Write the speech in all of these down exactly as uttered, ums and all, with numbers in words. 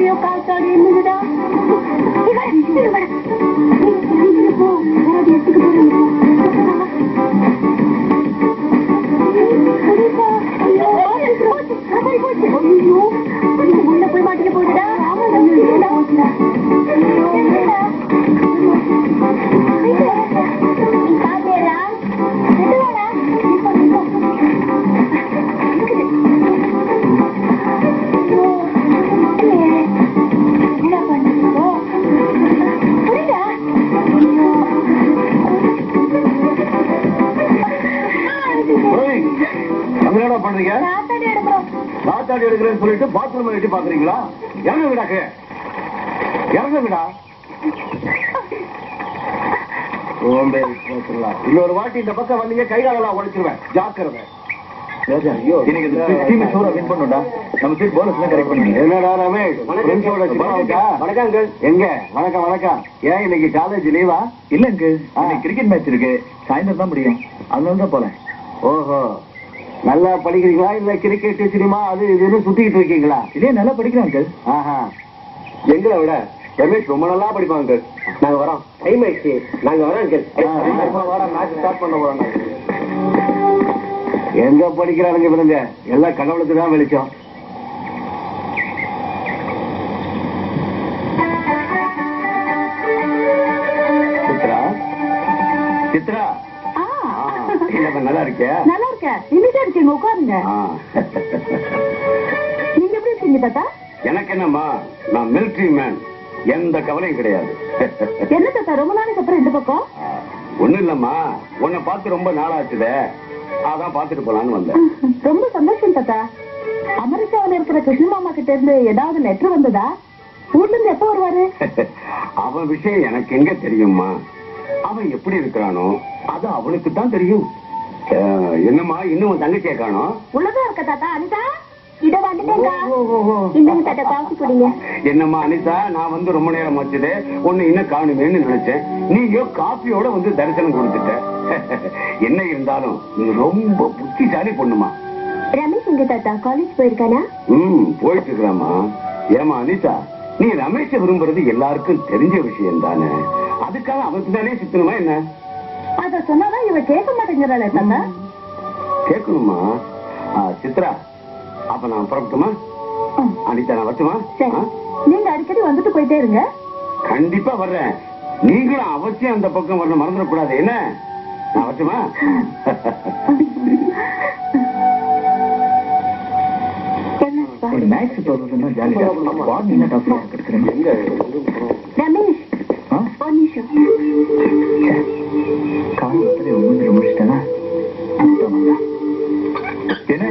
ஐயோ காத்தாடி என்னடா போ எடுத்துக்க போறீங்க உள்ள போய் மாட்டிக்க போடுடா பண்றீங்க காத்தாடி எடுக்கிறேன்னு சொல்லிட்டு பாத்ரூம் எட்டி பாக்குறீங்களா? இறங்க விடாக்கு இறங்க விடா. இன்னொரு வாட்டி இந்த பக்கம் வந்தீங்க கைகாலெல்லாம் உடைச்சிருவேன். ஜாக்கிரதை. வணக்கம் வணக்கம். ஏன் இன்னைக்கு காலேஜ் லீவா? இல்லங்க கிரிக்கெட் மேட்ச் இருக்கு, சாயந்தரம் தான் முடியும், அதனால தான் போறேன். ஓஹோ, நல்லா படிக்கிறீங்களா இல்ல கிரிக்கெட் சினிமா அது இதுன்னு சுத்திக்கிட்டு இருக்கீங்களா? இதே நல்லா படிக்கிறேன் அங்கிள். ஆஹா, எங்களை விட ரமேஷ் ரொம்ப நல்லா படிப்பாங்க அங்கிள். நாங்க வரோம், டைம் ஆயிடுச்சு, நாங்க வரோம் அங்கிள். மேட்ச் ஸ்டார்ட் பண்ண போறோம். எங்க படிக்கிறானுங்க இவனுங்க, எல்லாம் கடவுளுக்கு தான் வெளிச்சம். சித்ரா சித்ரா நல்லா இருக்கியா? நல்லா இருக்கேன். நிமிஷம் இருக்கீங்க, உட்காருங்க. நீங்க எப்படி இருக்கீங்க தாத்தா? எனக்கு என்னம்மா, நான் மிலிட்டரி மேன், எந்த கவலையும் கிடையாது. என்ன தாத்தா ரொம்ப நாளைக்கு அப்புறம் இந்த பக்கம்? ஒண்ணும் இல்லம்மா, உன்னை பார்த்து ரொம்ப நாளாச்சுதே, அதான் பாத்துட்டு போலான்னு வந்தேன். ரொம்ப சந்தோஷம் தாத்தா. அமெரிக்காவில் இருக்கிற கிருஷ்ண மாமா கிட்ட இருந்து ஏதாவது லெட்டர் வந்ததா? ஊர்ல இருந்து எப்ப வருவாரு? அவன் விஷயம் எனக்கு எங்க தெரியுமா? அவன் எப்படி இருக்கிறானோ அது அவனுக்கு தான் தெரியும். என்னம்மா இன்னும் தங்கச்சியை காணோம்? உள்ளதான் இருக்க தாத்தா. அனிதா இத வந்துட்டேங்க. இந்தங்க தாத்தா காஃபி குடிங்க. என்னம்மா அனிதா, நான் வந்து ரொம்ப நேரம் ஆச்சுதே, ஒன்னு இன்னும் காணுமேன்னு நினைச்சேன். நீயோ காஃபியோட வந்து தரிசனம் கொடுத்துட்ட. என்ன இருந்தாலும் நீ ரொம்ப புத்திசாலி பொண்ணுமா. ரமேஷ் எங்க தாத்தா காலேஜ் போயிருக்கானா? ம், போயிட்டு இருக்கிறாமா. ஏமா அனிதா, நீ ரமேஷ விரும்புறது எல்லாருக்கும் தெரிஞ்ச விஷயம் தானே, அதுக்காக அவனுக்கு தானே சுத்தணுமா என்ன? அத சொன்னாதான் இவ கேட்க மாட்டேங்கிறாளே தாத்தா. கேட்கணுமா? சித்ரா, அப்ப நான் புறப்பட்டுமா? அனிதா நான் வரட்டுமா? நீங்க அடிக்கடி வந்துட்டு போயிட்டே இருங்க. கண்டிப்பா வர்றேன். நீங்களும் அவசியம் அந்த பக்கம் வரணும், மறந்துடக்கூடாது. என்ன, நான் வரட்டுமா? மேக்ஸ் தோணுன்னா ஜாலியா வார்னிங் டாக்டர் கிடைக்கிறேன். எங்க ரமேஷ் ஒரு நிமிஷம். காலேஜ் ஒன்று முடிச்சிட்டேன்னா என்ன?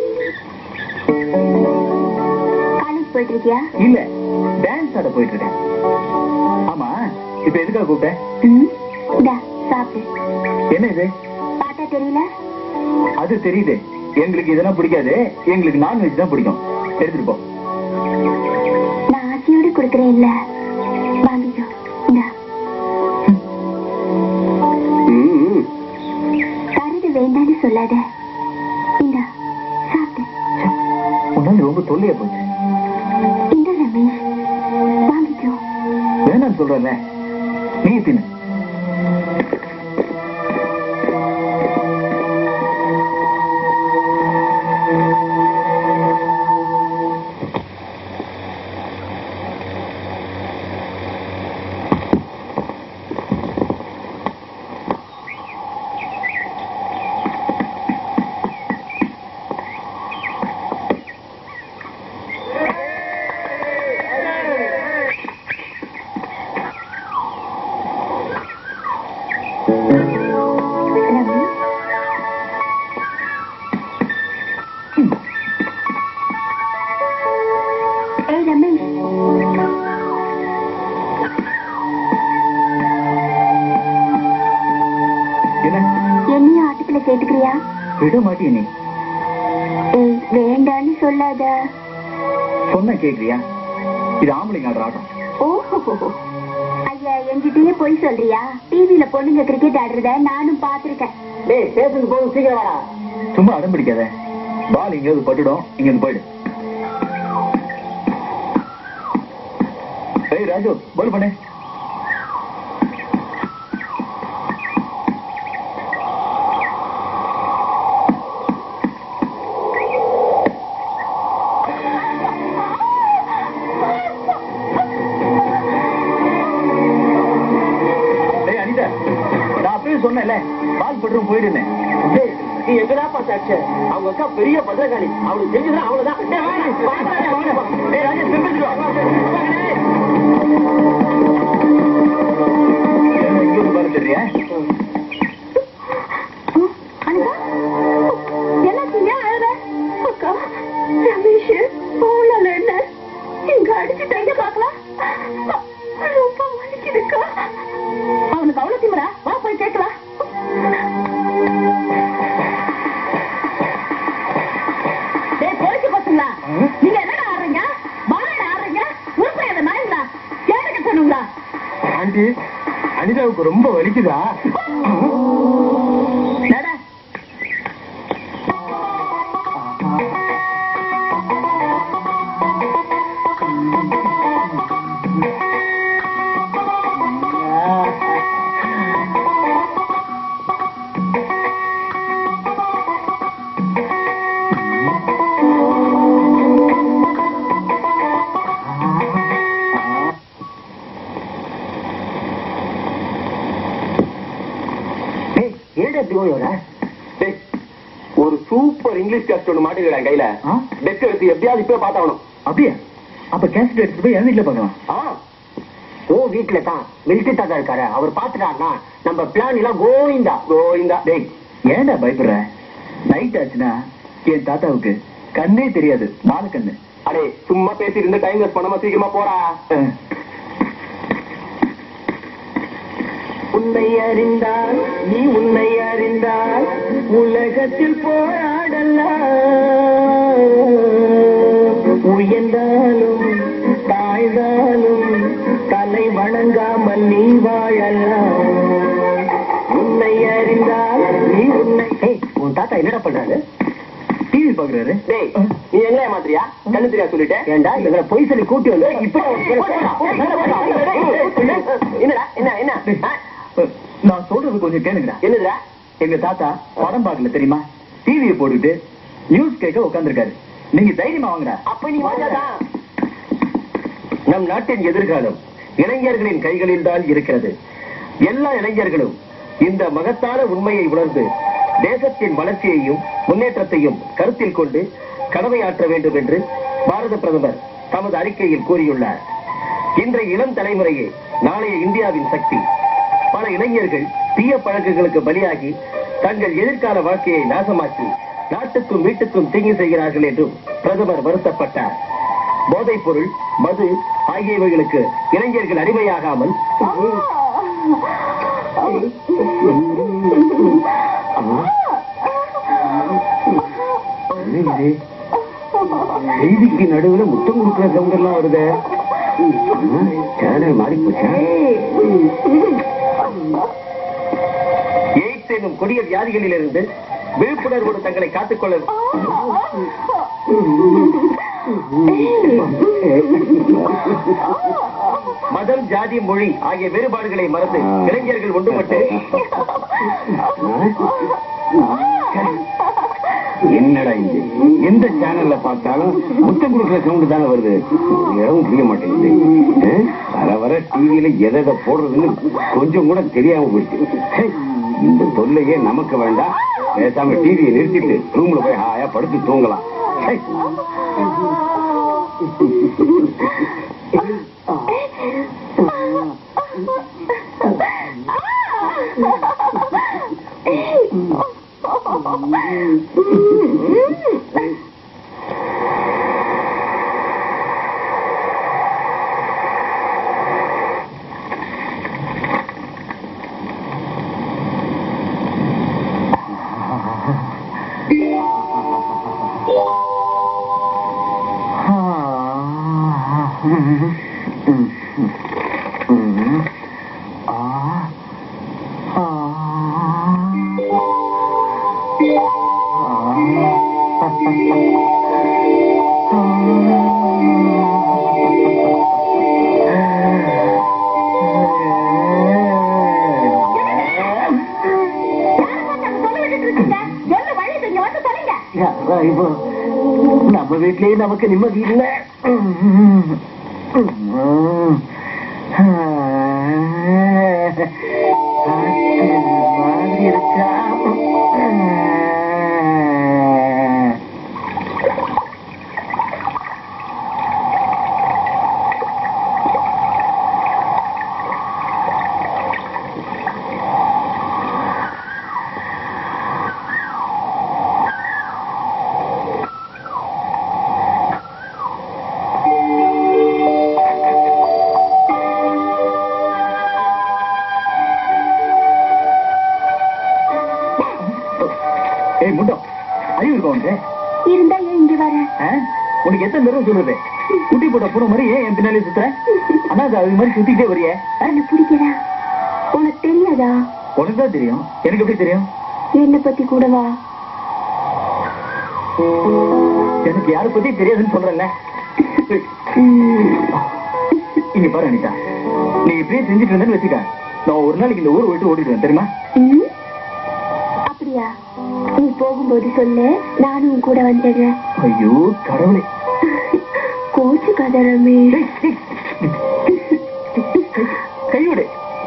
காலேஜ் போயிட்டு இருக்கியா? இல்ல, டான்ஸ் ஆட போயிட்டு இருக்கேன். ஆமா, இப்ப எதுக்காக கூப்பிட்டேன்? சாப்பிடு. என்ன இது? பாத்தா தெரியல? அது தெரியுது. எங்களுக்கு இதெல்லாம் பிடிக்காது, எங்களுக்கு நான்வெஜ் தான் பிடிக்கும். எடுத்துட்டு போ. நான் ஆசையோடு கொடுக்கறேன் இல்ல, வாங்கிக்கோ. தருது வேண்டான்னு சொல்லாத. இந்த சாப்பிடு. உன்னால ரொம்ப தொல்லையா போச்சு. இந்த ரமேஷ் வாங்கிக்கோ. வேணான்னு சொல்றேன், நீ தின்னு. கேட்டுக்கிறியா? விட மாட்டிய நீ. வேண்டான்னு சொல்லாத. சொன்ன கேக்குறியா? இது ஆம்பளைங்க ஆடுற ஆட்டம். ஓஹோ, ஐயா என்கிட்டயே போய் சொல்றியா? டிவில பொண்ணுங்க கிரிக்கெட் ஆடுறத நானும் பாத்திருக்கேன். சும்மா அடம் பிடிக்காத. பால் இங்க பட்டுடும், இங்க போயிடு. ராஜு போல் பண்ணு. சொன்னல பால் பெட்ரூம் போயிடுனே. நீ எங்கடா பார்த்தாச்சு? அவங்க அக்கா பெரிய பத்திரகாளி, அவளுக்கு தெரிஞ்சதுன்னா அவ்வளவுதான். தெரியா என்ன அழுத அக்கா? ரமேஷ் போல என்ன இங்க அடிச்சுட்டு பாக்கலாம். ரொம்ப வலிக்குதுக்கா. அவனுக்கு அவ்வளவு திமிரா? வா போய் கேட்கலாம். போலீஸ் பசங்களா, நீங்க என்னடா ஆடுறீங்க? பாலடா ஆடுறீங்க? உருப்பையாத நாய்ங்களா? கேட்டுக்க சொன்னீங்களா? ஆண்டி, அனிதாவுக்கு ரொம்ப வலிக்குதா? ஒரு சூப்பர் இங்கிலீஷ் கேஸ்ட் ஒண்ணு மாட்டிக்கிறேன் கையில. டெஸ்க் எடுத்து எப்படியாவது இப்ப பாத்தாகணும். அப்படியா? அப்ப கேஸ்ட் எடுத்து போய் என் வீட்டுல பாக்கலாம். ஓ வீட்டுல தான் மில்கி தாத்தா இருக்காரு. அவர் பாத்துட்டாருன்னா நம்ம பிளான் எல்லாம் கோவிந்தா கோவிந்தா. டேய் ஏன்டா பயப்படுற? நைட் ஆச்சுன்னா என் தாத்தாவுக்கு கண்ணே தெரியாது, மால கண்ணு. அடே சும்மா பேசி இருந்த டைம் வேஸ்ட் பண்ணாம சீக்கிரமா போறா. உன்னை அறிந்தால் நீ உன்னை அறிந்தால் உலகத்தில் போராடலாம். உயர்ந்தாலும் தாழ்ந்தாலும் தலை வணங்காமல் நீ வாழலாம். உன்னை அறிந்தால் நீ உன்னை. உன் தாத்தா என்னடா பண்றாரு? டிவி பாக்குறாரு. நீ எங்க மாத்திரியா? கண்ணு தெரியா சொல்லிட்டேன். ஏண்டா இதுல பொய் சொல்லி கூட்டி வந்து இப்ப என்னடா என்ன என்ன? நான் சொல்றது கொஞ்சம் கேளுங்கடா. என்னதுடா? எங்க தாத்தா படம் பார்க்கல தெரியுமா? டிவியை போட்டுட்டு நியூஸ் கேட்க உட்கார்ந்துருக்காரு. நீங்க தைரியமா வாங்கடா. அப்ப நீ வாங்கதான். நம் நாட்டின் எதிர்காலம் இளைஞர்களின் கைகளில் தான் இருக்கிறது. எல்லா இளைஞர்களும் இந்த மகத்தான உண்மையை உணர்ந்து தேசத்தின் வளர்ச்சியையும் முன்னேற்றத்தையும் கருத்தில் கொண்டு கடமையாற்ற வேண்டும் என்று பாரத பிரதமர் தமது அறிக்கையில் கூறியுள்ளார். இன்றைய இளம் தலைமுறையே நாளைய இந்தியாவின் சக்தி. பல இளைஞர்கள் தீய பழக்கங்களுக்கு பலியாகி தங்கள் எதிர்கால வாழ்க்கையை நாசமாக்கி நாட்டுக்கும் வீட்டுக்கும் தீங்கு செய்கிறார்கள் என்றும் பிரதமர் வருத்தப்பட்டார். போதைப் பொருள், மது ஆகியவைகளுக்கு இளைஞர்கள் அடிமையாகாமல் செய்திக்கு நடுவுல முத்தம் கொடுக்கிற சவுண்ட் எல்லாம் வருது. சேனல் மாறி போச்சா? எய்ட்ஸ் என்னும் கொடிய வியாதிகளில் இருந்து விழிப்புணர்வோடு தங்களை காத்துக்கொள்ள மதம், ஜாதி, மொழி ஆகிய வேறுபாடுகளை மறந்து இளைஞர்கள் ஒன்றுபட்டு என்னடா இங்க எந்த சேனல்ல பார்த்தாலும் முத்தம் கொடுக்கிற சவுண்ட் தானே வருது. இடமும் புரிய மாட்டேங்குது. வர வர டிவியில எதை எதை போடுறதுன்னு கொஞ்சம் கூட தெரியாம போயிடுச்சு. இந்த தொல்லையே நமக்கு வேண்டாம். பேசாம டிவியை நிறுத்திட்டு ரூம்ல போய் ஹாயா படுத்து தூங்கலாம். இப்போ நம்ம வீட்லயே நமக்கு நிம்மதி இல்ல. மாதிரி இருக்கா. உனக்கு எத்தனை தடவை சொல்றது? குட்டி போட்ட பூனை மாதிரி ஏன் என் பின்னாலே சுத்துற? ஆனா அது மாதிரி சுத்திட்டே வரைய பிடிக்கிறா. உனக்கு தெரியாதா? உனக்கு தான் தெரியும். எனக்கு எப்படி தெரியும்? என்ன பத்தி கூடவா? எனக்கு யாரை பத்தி தெரியாதுன்னு சொல்றல. இங்க பாரு அனிதா, நீ இப்படியே செஞ்சுட்டு இருந்தேன்னு வச்சுக்க, நான் ஒரு நாளைக்கு இந்த ஊர் விட்டு ஓடிடுவேன் தெரியுமா? அப்படியா? நீ போகும்போது சொல்லு, நானும் கூட வந்துடுறேன். ஐயோ கடவுளே, கோச்சு கதறமே. கையோடு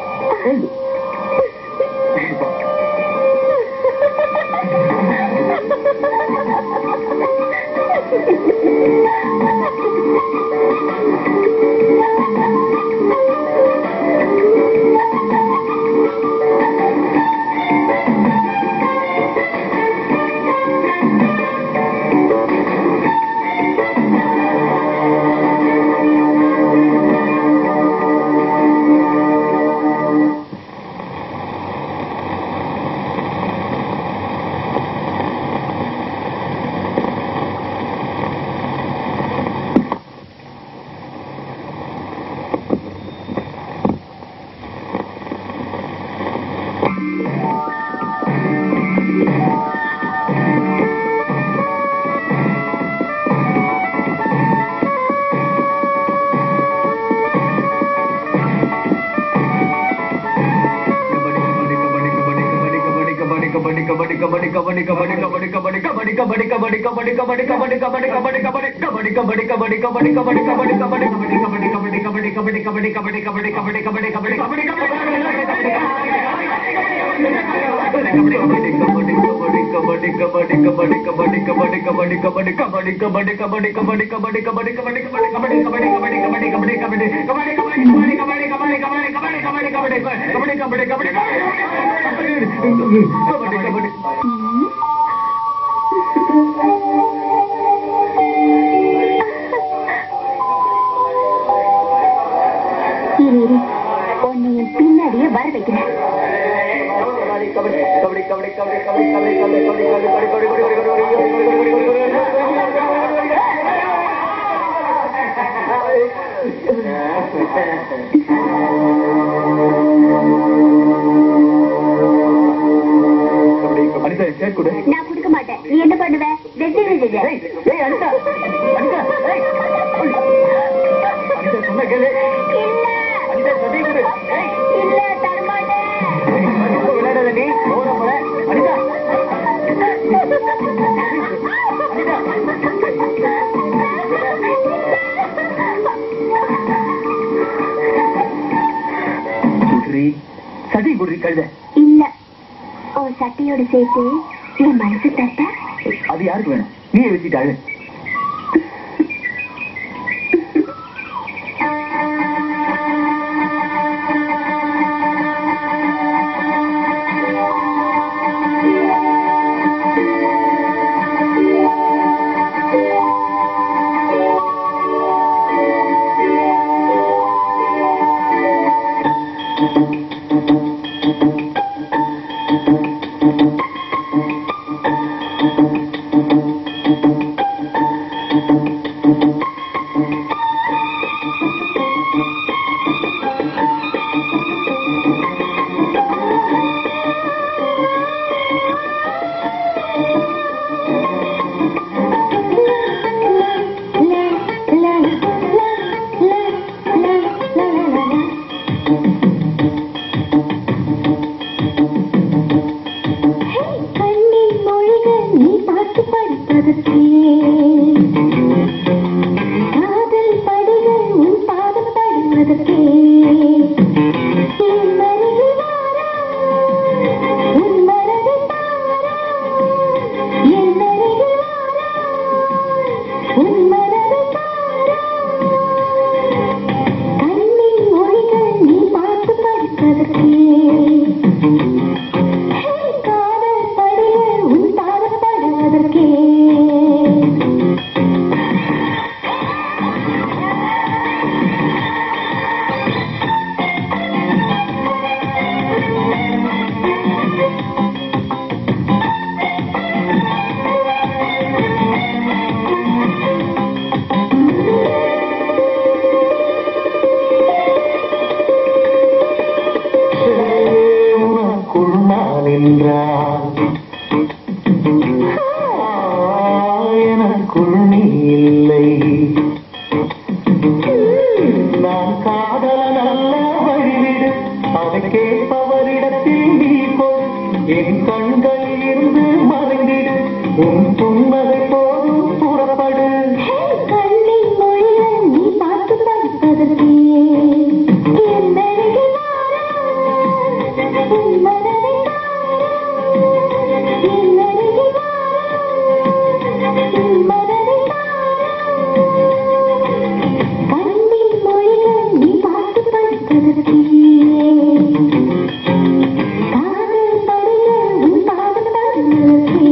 பின்னாடியே வர வைக்கிறேன். நான் கொடுக்க மாட்டேன். நீ என்ன பண்ணுவ? சொன்ன கேளு. இல்ல தரமாட்டேன். விளையாடாத நீ. அனிதா சட்டி குடி கழுத. இல்ல, உன் சட்டையோட சேர்த்து என் மனசு தட்ட. அது யாருக்கு வேணும்? நீயே வச்சுட்டாரு. படிப்பதற்கே காதல் படிகள் உன் பாதம் படுவதற்கே என் மனதில் வாரா உன் மனதில் வாரா என் அருகில் வாரா உன் மனதில் வாரா கண்ணின் மொழிகள் நீ பார்த்து படிப்பதற்கே எனக்குள் நீ இல்லை நான் காதலன் அல்ல வழிவிடு அதை கேட்பவரிடத்தில் நீ போய் என் கண்கள் இருந்து மறைந்திடு உன் புன்னகை போது புறப்படு கண்ணின் மொழிகள் நீ பார்த்து படிப்பதற்கே என் அருகில் வாரா உன் மனதில் வாரா என் அருகில் வாரா உன் மனதில் வாரா கண்ணின் மொழிகள் நீ பார்த்து படிப்பதற்கே காதல் படிகள் உன் பாதம் படுவதற்கே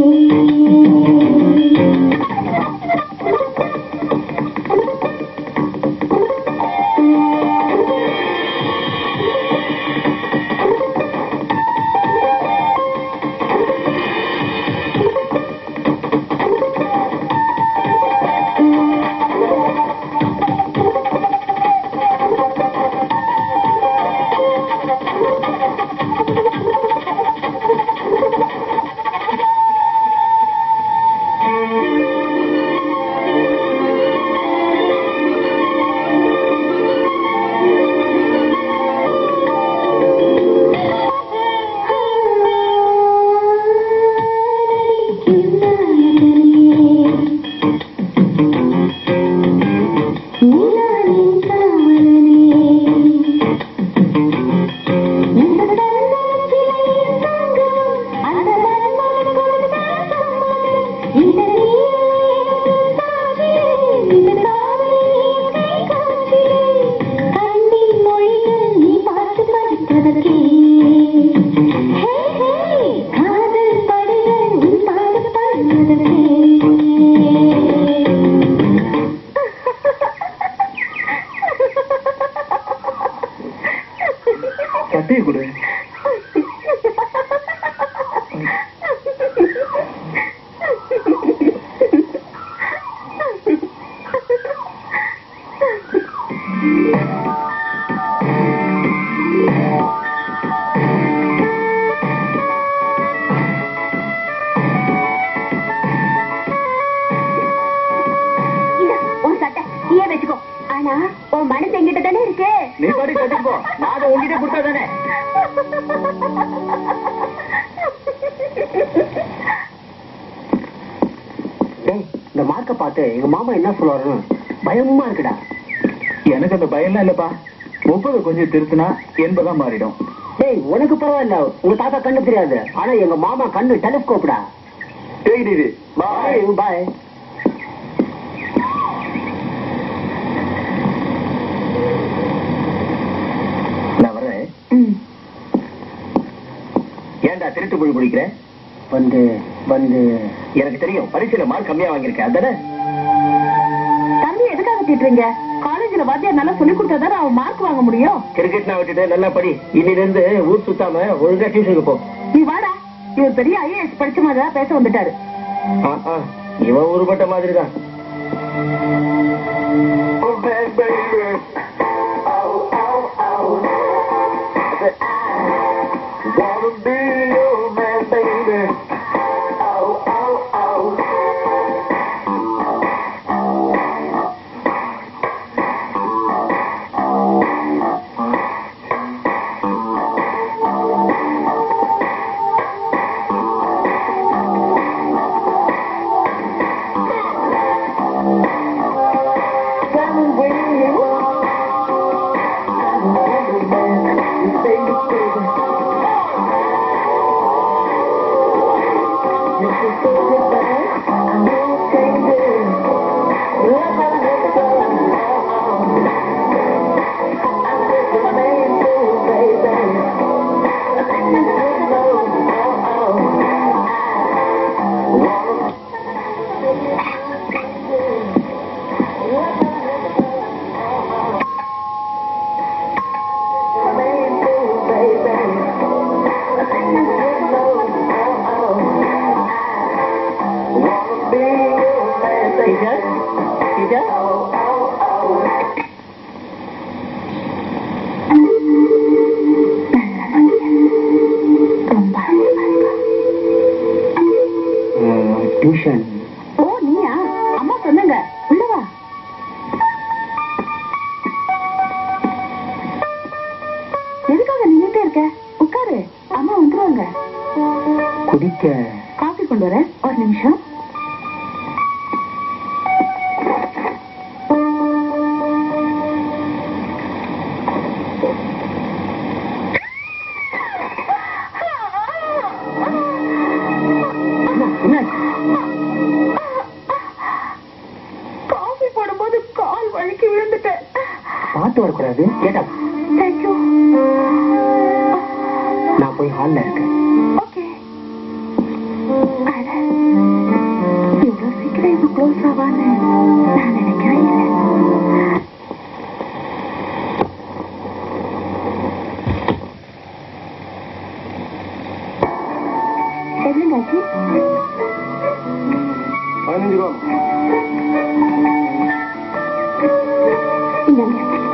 கட்டையை கொடு. நீ பாடி கட்டிப்போ, நான் உங்ககிட்ட கொடுத்தா தானே. இந்த மார்க்க பார்த்து எங்க மாமா என்ன சொல்லுவாரு பயமா இருக்குடா. எனக்கு அந்த பயம்லாம் இல்லப்பா. முப்பது கொஞ்சம் திருத்தினா எண்பதா மாறிடும். டேய் உனக்கு பரவாயில்ல, உங்க தாத்தா கண்ணு தெரியாது, ஆனா எங்க மாமா கண்ணு டெலிஸ்கோப்டா. பாய் பாய். ஏன்டா திருட்டு மொழி முடிக்கிறேன்? வந்து வந்து எனக்கு தெரியும் பரீட்சையில மார்க் கம்மியா வாங்கியிருக்கேன். அதானே தம்பி எதுக்காக திட்டுறீங்க? காலேஜ்ல வாத்தியார் நல்லா சொல்லி கொடுத்தாதான் அவன் மார்க் வாங்க முடியும். கிரிக்கெட் நான் விட்டுட்டு நல்லா படி. இன்னில இருந்து ஊர் சுத்தாம ஒழுங்கா டியூஷனுக்கு போ. நீ வாடா. இவர் பெரிய ஐஏஎஸ் படிச்ச மாதிரி தான் பேச வந்துட்டாரு. இவன் உருப்பட்ட மாதிரி தான். Teacher teacher tuition. ஓ நீயா? அம்மா சொன்னாங்க. உள்ளவா? எதுக்காக நின்னுட்டே இருக்க? உட்காரு, அம்மா வந்துருவாங்க. குடிக்க காஃபி கொண்டு வரேன், ஒரு நிமிஷம். காஃபி போடும்போது கால் வழுக்கி விழுந்துட்டேன். பார்த்து வரக்கூடாது. கேட்டா தேங்க்யூ. நான் போய் ஹால்ல இருக்கேன். ஓகே. அட, இவ்வளவு சீக்கிரம் இவ க்ளோஸ் ஆவான்னு நான் நினைக்கவே இல்லை. எவ்வளோங்காச்சு? பதினஞ்சு ரூபா. இந்தாங்க.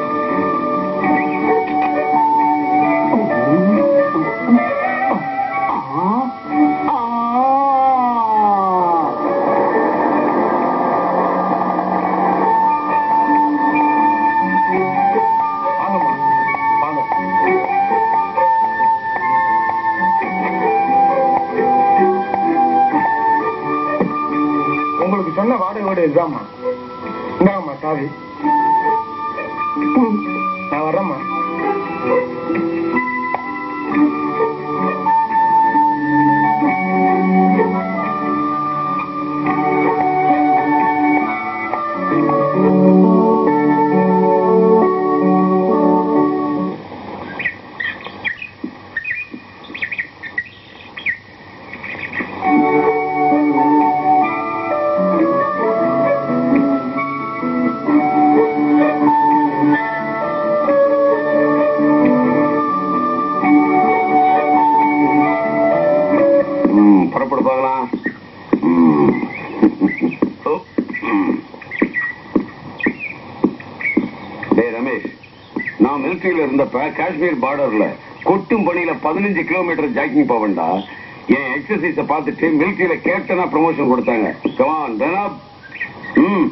உங்களுக்கு சொன்ன வாடகையோட இதுதாம்மா. இந்தாங்கம்மா சாவி. நான் வர்றேம்மா. புறப்படு பார்க்கலாம். டேய் ரமேஷ், நான் மிலிட்டரியில இருந்தப்ப காஷ்மீர் பார்டர்ல கொட்டும் பணியில பதினஞ்சு கிலோமீட்டர் ஜாக்கிங் போவேன்டா. என் எக்ஸசைஸ பார்த்துட்டு மிலிட்டரியில கேப்டனா ப்ரமோஷன் கொடுத்தாங்க. Come on run up. ம்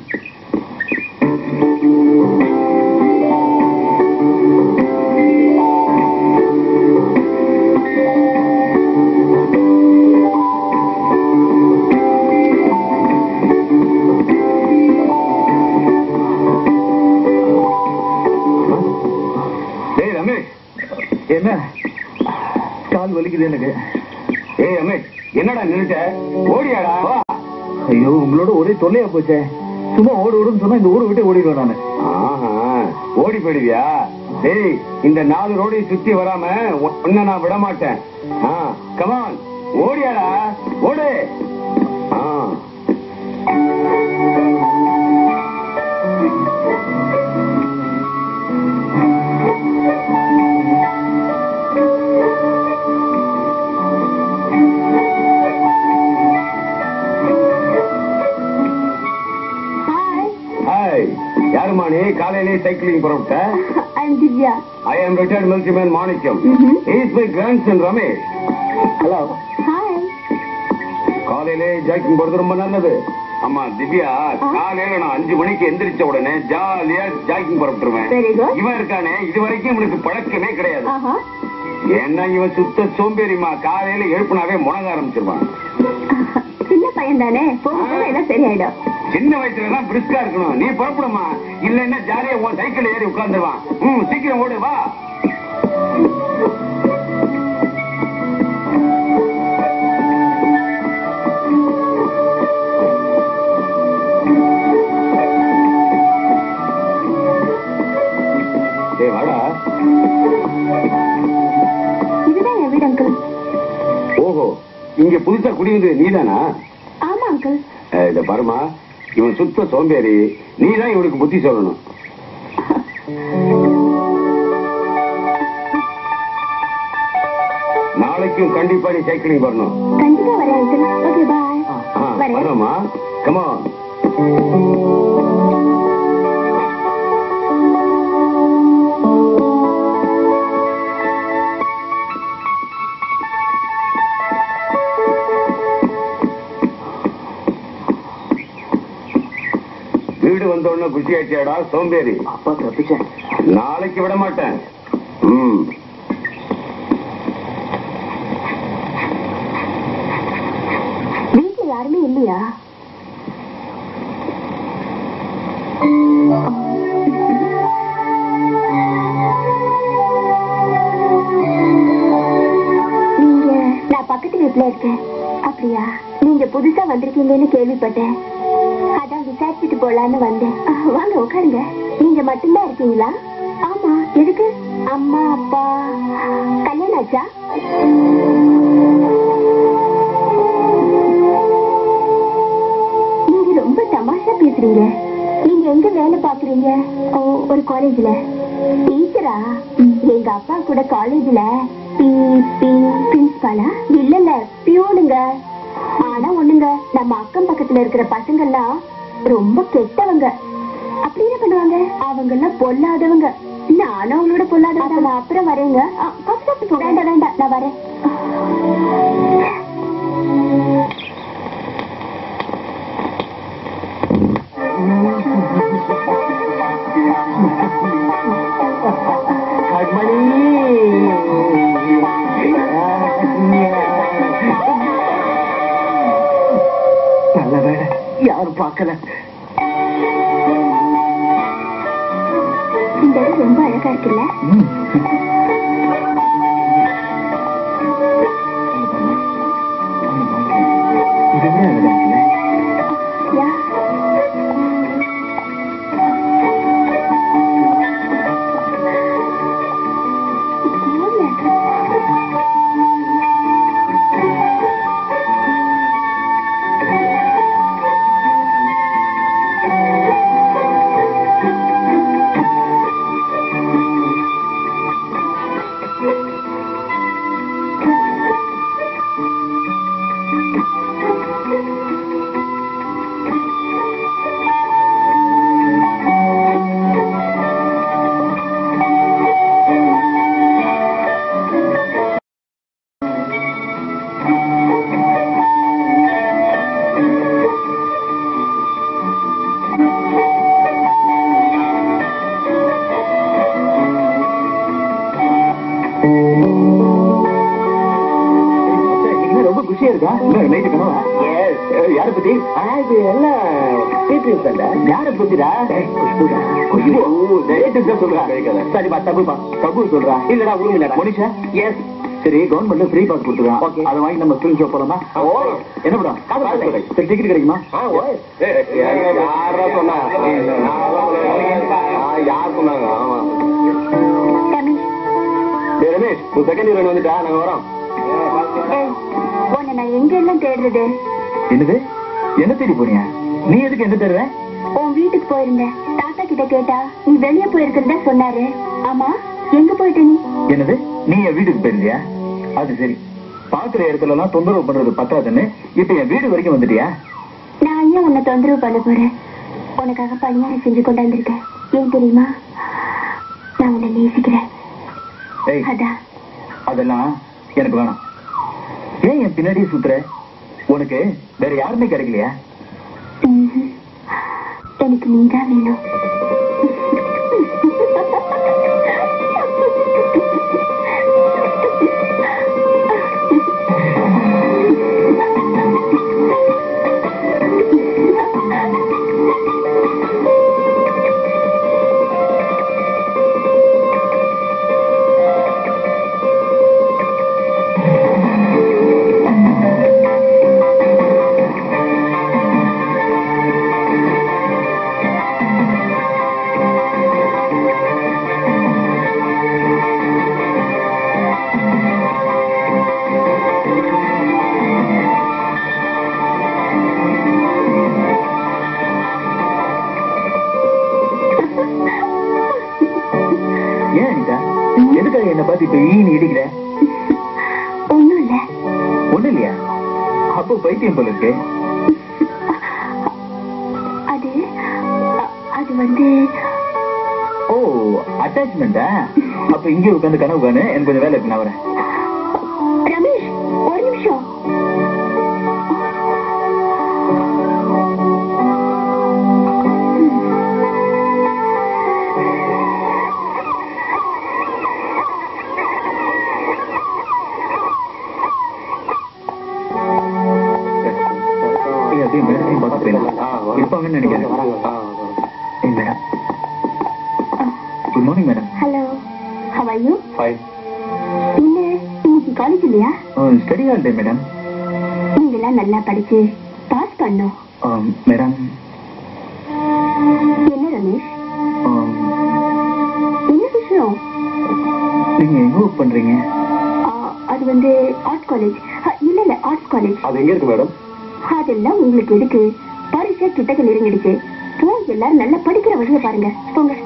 என்ன கால் வலிக்குது எனக்கு. ஏய் ரமேஷ், என்னடா நின்னுட்ட? ஓடியாடா. ஐயோ, உங்களோட ஒரே தொல்லையா போச்சே. சும்மா ஓடு ஓடுன்னு சொன்னா இந்த ஊரை விட்டு ஓடிடுவேன் நானு. ஓடி போயிடுவியா? டேய், இந்த நாலு ரோடையும் சுத்தி வராம உன்னை நான் விட மாட்டேன். கமான், ஓடியாடா, ஓடு. யாருமா நீ? காலையிலே சைக்கிளிங் புறப்பட்ட? I am Divya. I am retired military Manikam. He is my grandson Ramesh. Hello. Hi. காலையிலே ஜாக்கிங் போறது ரொம்ப நல்லது. அம்மா திவ்யா, காலையில நான் அஞ்சு மணிக்கு எந்திரிச்ச உடனே ஜாலியா ஜாக்கிங் புறப்பட்டுருவேன். இவன் இருக்கானே, இது வரைக்கும் இவனுக்கு பழக்கமே கிடையாது. ஏன்னா இவன் சுத்த சோம்பேறிமா. காலையில எழுப்புனாவே முழங்க ஆரம்பிச்சிருவான். சின்ன பையன் தானே, எல்லாம் சரியாயிடும். சின்ன வயசுல தான் பிரிஸ்கா இருக்கணும். நீ புறப்படுமா, இல்லன்னா ஜாலியா உன் சைக்கிள் ஏறி உட்கார்ந்துருவான். ம், சீக்கிரம் ஓடு, வா. ஏய் வாடா. இதுதான் என் வீடு அங்கிள். ஓஹோ, இங்க புதுசா குடிவது நீதானா? ஆமா அங்கிள். இத பாருமா, இவன் சுத்த சோம்பேறி. நீதான் இவனுக்கு புத்தி சொல்லணும். நாளைக்கும் கண்டிப்பா நீ சைக்கிளிங் வரணும். கண்டிப்பா வரேன் அங்கிள். ஓகே, பாய். வரணுமா? கமான். வீடு வந்தோடனே குஷியாச்சியாடா சோம்பேறி. அப்பா தப்பிச்சேன். நாளைக்கு விட மாட்டேன். ம் வீட்டுல யாருமே இல்லையா? நீங்க நான் பக்கத்து வீட்டுல இருக்கேன். அப்படியா? நீங்க புதுசா வந்திருக்கீங்கன்னு கேள்விப்பட்டேன். அதான் விசாரிச்சுட்டு போலான்னு வந்தேன். வாங்க உட்காருங்க. நீங்க மட்டும்தான் இருக்கீங்களா? ஆமா. எதுக்கு? அம்மா அப்பா கல்யாணம் ஆச்சா? நீங்க ரொம்ப தமாஷா பேசுறீங்க. நீங்க எங்க வேலை பாக்குறீங்க? ஓ, ஒரு காலேஜ்ல டீச்சரா? எங்க அப்பா கூட காலேஜ்ல பிரின்சிபாலா? இல்ல இல்ல பியூனுங்க. ஆனா ஒண்ணுங்க, நம்ம அக்கம் பக்கத்துல இருக்கிற பசங்க எல்லாம் ரொம்ப கெட்டவங்க. அப்படி என்ன பண்ணுவாங்க? அவங்க எல்லாம் பொல்லாதவங்க. நானும் அவங்களோட பொல்லாதவங்க. நான் அப்புறம் வரேங்க. வேண்டாம் வேண்டாம், நான் வரேன். நல்ல வேலை யாரும் பார்க்கல. இந்த இடம் ரொம்ப அழகா இருக்குல்ல? இதுவே அழகா இருக்குல்ல? யா. ரொம்ப குஷியா இருக்கா? யார பத்தி? யார பத்திடா? சொல்றா. சரிப்பா, தகுப்பா தகு சொல்றா. இல்லடா ஊரு இல்லடா மோனிஷா. எஸ். சரி, கவர்மெண்ட்ல ஃப்ரீ பாஸ் கொடுத்துருக்கான். அதை வாங்கி நம்ம ஃபிலிம் ஷோ போலாமா? என்ன படம்? சரி, டிக்கெட் கிடைக்குமா? யாரா சொன்னா? யார் சொன்னாங்க? ஆமா ரமேஷ், செகண்ட் இயர் வந்துட்டா, நாங்க வரோம். உன்னை நான் எங்க எல்லாம் தேடுறது? என்னது? என்ன தேடி போனியா? நீ எதுக்கு என்ன தேடுற? உன் வீட்டுக்கு போயிருந்தேன். தாத்தா கிட்ட கேட்டா நீ வெளியே போயிருக்கிறதா சொன்னாரு. ஆமா, எங்க போயிட்ட நீ? என்னது? நீ என் வீட்டுக்கு போயிருந்தியா? அது சரி, பாக்குற இடத்துல எல்லாம் தொந்தரவு பண்றது பத்தாதுன்னு இப்ப என் வீடு வரைக்கும் வந்துட்டியா? நான் ஏன் உன்னை தொந்தரவு பண்ண போறேன்? உனக்காக பணியாரம் செஞ்சு கொண்டாந்துருக்கேன். ஏன் தெரியுமா? நான் உன்னை நேசிக்கிறேன். அதான். அதெல்லாம் எனக்கு வேணாம். ஏன் என் பின்னாடியே சுத்துற? உனக்கு வேற யாருமே கிடைக்கலையா? எனக்கு நீதான் வேணும். என்ன பார்த்து இப்ப ஈன்னு இடிக்கிற? ஒண்ணும் இல்ல. ஒண்ணு இல்லையா? அப்போ பைத்தியம் போல இருக்கு. வந்து ஓ அட்டாச்மெண்டா? அப்ப இங்கே உட்காந்து கனவு காணு, எனக்கு கொஞ்சம் வேலை இருக்கு, நான் வரேன். ரமேஷ் ஒரு நிமிஷம். இருப்பாங்கன்னு நினைக்கிறேன். Good morning madam. Hello, how are you? Fine. என்ன இன்னைக்கு காலேஜ் இல்லையா? Study holiday madam. நீங்களாம் நல்லா படிச்சு பாஸ் பண்ணோம். மேடம். என்ன ரமேஷ், என்ன விஷயம்? நீங்க எங்க ஒர்க் பண்றீங்க? அது வந்து ஆர்ட்ஸ் காலேஜ். இல்ல இல்ல ஆர்ட்ஸ் காலேஜ். அது எங்க இருக்கு மேடம்? அதெல்லாம் உங்களுக்கு எதுக்கு? பரிசை கிட்டக்க நெருங்கிடுச்சு. போய் எல்லாரும் நல்லா படிக்கிற வழியை பாருங்க, போங்க.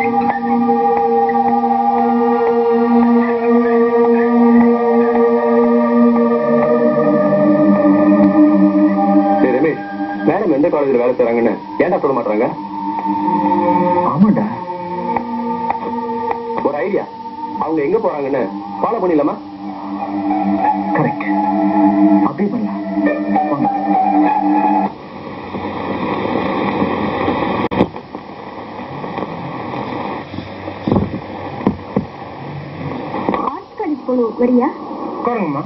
ரமேஷ், மேடம் எந்த காலேஜ்ல வேலை செய்றாங்கன்னு ஏன்டா சொல்ல மாட்டாங்க? ஆமாண்டா, ஒரு ஐடியா. அவங்க எங்க போறாங்கன்னு ஃபாலோ பண்ணிடலாமா? கரெக்ட், அப்படியே பண்ணலாம். ஆர்ட்ஸ் காலேஜ் போகணும், வரியா? உட்காருங்கம்மா.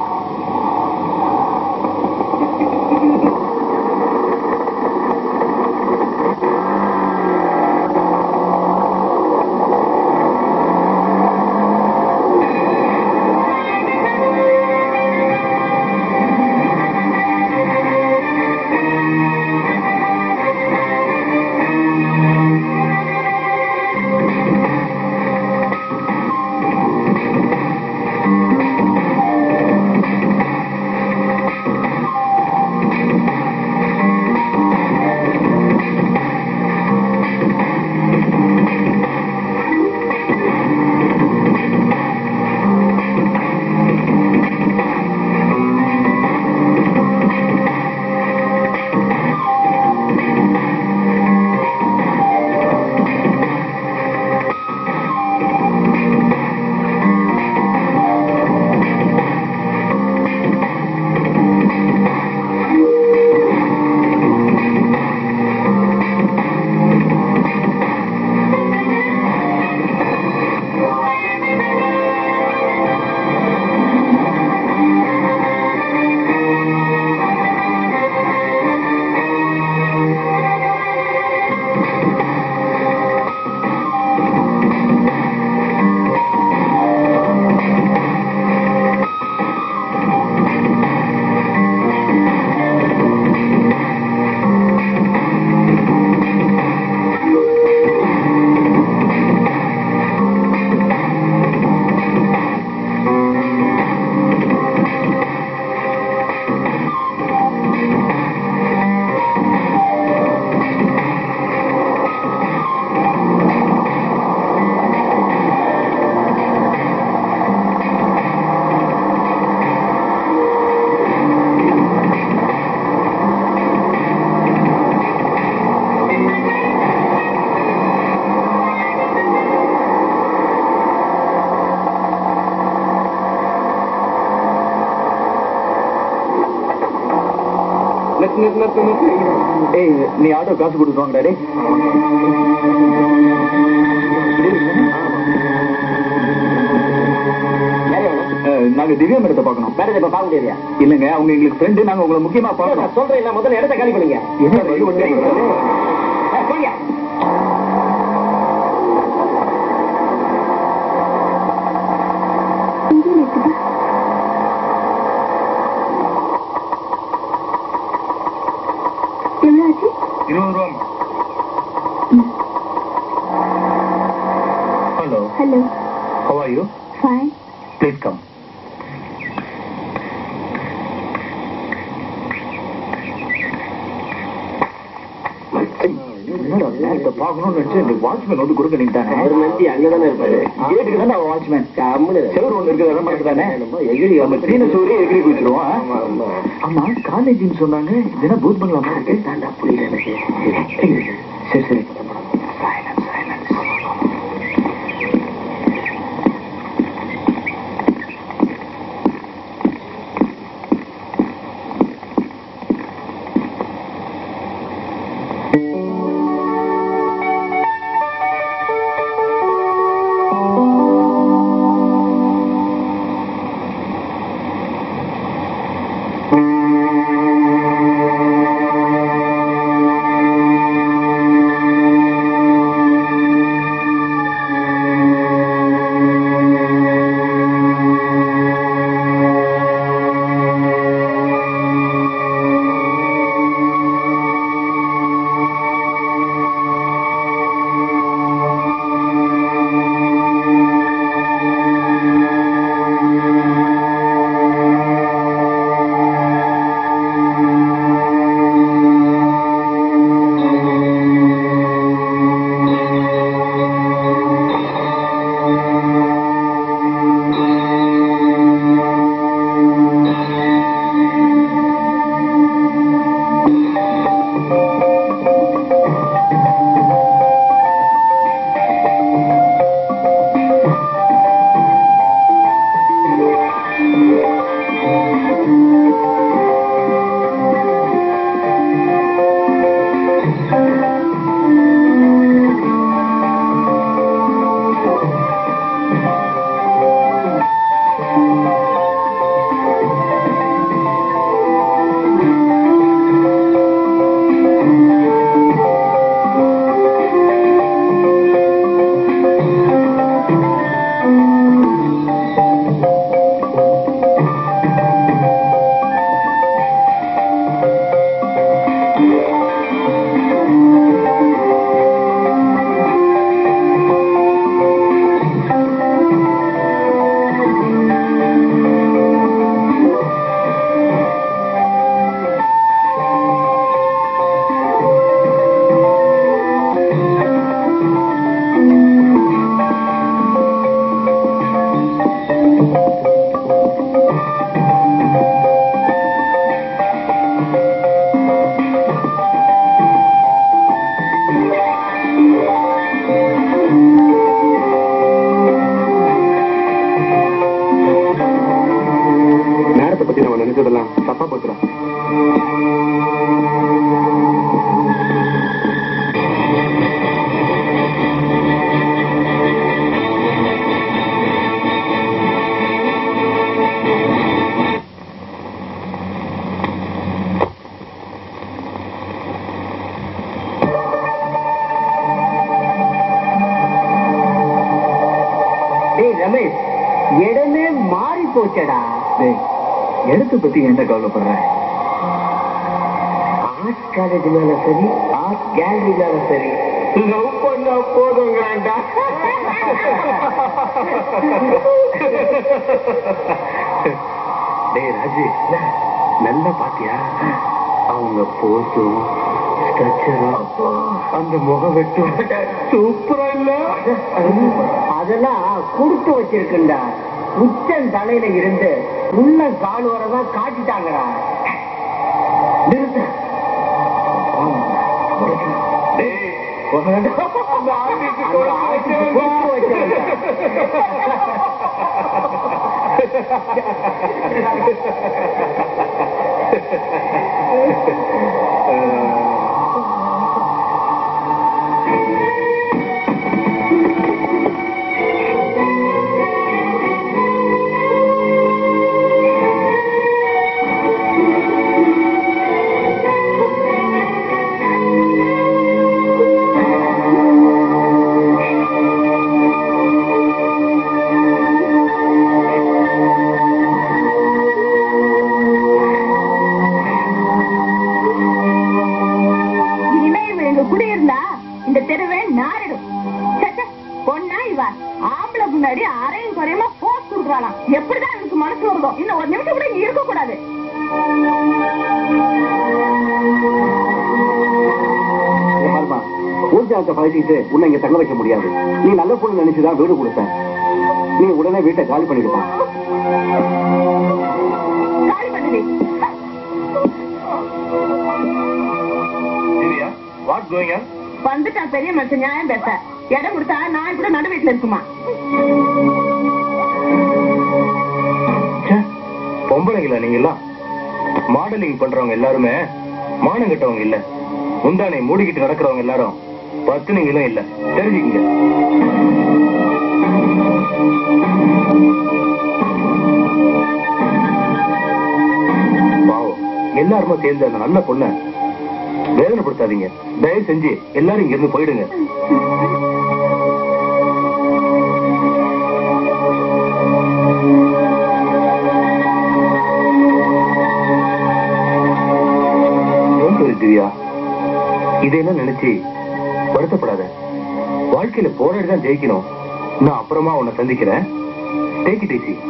நீ ஆட்டோ காசு கொடுத்து வாங்கடா. நாங்க திவ்யா மேடத்தை பார்க்கணும். மேடம் இப்ப பார்க்க முடியாது. இல்லங்க, அவங்க எங்களுக்கு ஃப்ரெண்டு, நாங்க உங்களை முக்கியமா பார்க்கணும். சொல்றேன், இல்ல முதல்ல இடத்த காலி பண்ணுங்க. இருபது ரூபா. Hello. Hello. How are you? Fine. Please come. பாக்கணும்னு நினைச்சு வாட்ச்மேன் வந்து கொடுக்க நீட்டானே. அங்கதானே இருப்பாரு. கேட்டுக்கு தானே வாட்ச்மேன். செவரு ஒண்ணு இருக்குது, அதான் மட்டும் தானே. எகிரி சீன சூரிய எகிரி குடிச்சிருவோம். ஆமா, காலேஜ்னு சொன்னாங்க. இதுனா பூத் பங்களா மாதிரி இருக்கு. புரியல எனக்கு. சரி சரி. Silence, silence. ரமேஷ், இடமே மாறி போச்சடா. இடத்தை பத்தி என்ன கவலைப்படுற? ஆர்ட் காலேஜ் மேல சரி, ஆர்ட் கேலரி மேல சரி, லவ் பண்ணா போதுங்கிறான்டா. டேய் ராஜு, நல்லா பாத்தியா? அவங்க போஸும் ஸ்ட்ரக்சரும் அந்த முகம் வெட்டும் சூப்பரா இல்ல? அதெல்லாம் கொடுத்து வச்சிருக்குண்டா. உச்சன் தலையில இருந்து உள்ள கால் வரதான் காட்டிட்டாங்கடா. நிறுத்த. எப்படிதான் எனக்கு மனசு வருதோ இன்னும் ஒரு நிமிஷம் கூட இங்க இருக்க கூடாது. ஊர்ஜாலத்தை பழகிட்டு உன்னை இங்க தங்க வைக்க முடியாது. நீ நல்ல பொண்ணு நினைச்சுதான் வீடு கொடுத்த. நீ உடனே வீட்டை காலி பண்ணிடுவான். காலி பண்ணுது. What going on? வந்துட்டா பெரிய மனுஷன் நியாயம் பேச இடம் கொடுத்தா நான் கூட நடு வீட்டுல இருக்குமா? பொம்பளைங்களா நீங்களா? மாடலிங் பண்றவங்க எல்லாருமே மானம் கட்டவங்க இல்ல. முந்தானை மூடிக்கிட்டு நடக்கிறவங்க எல்லாரும் பத்துனீங்களும் இல்ல, தெரிஞ்சுக்கங்க. பாவம் எல்லாருமே சேர்ந்து அந்த நல்ல பொண்ண வேதனைப்படுத்தாதீங்க. தயவு செஞ்சு எல்லாரும் இங்க இருந்து போயிடுங்க. திவ்யா, இதெல்லாம் நினைச்சு வருத்தப்படாத. வாழ்க்கையில போராடிதான் ஜெயிக்கணும். நான் அப்புறமா உன்னை சந்திக்கிறேன். Take it easy.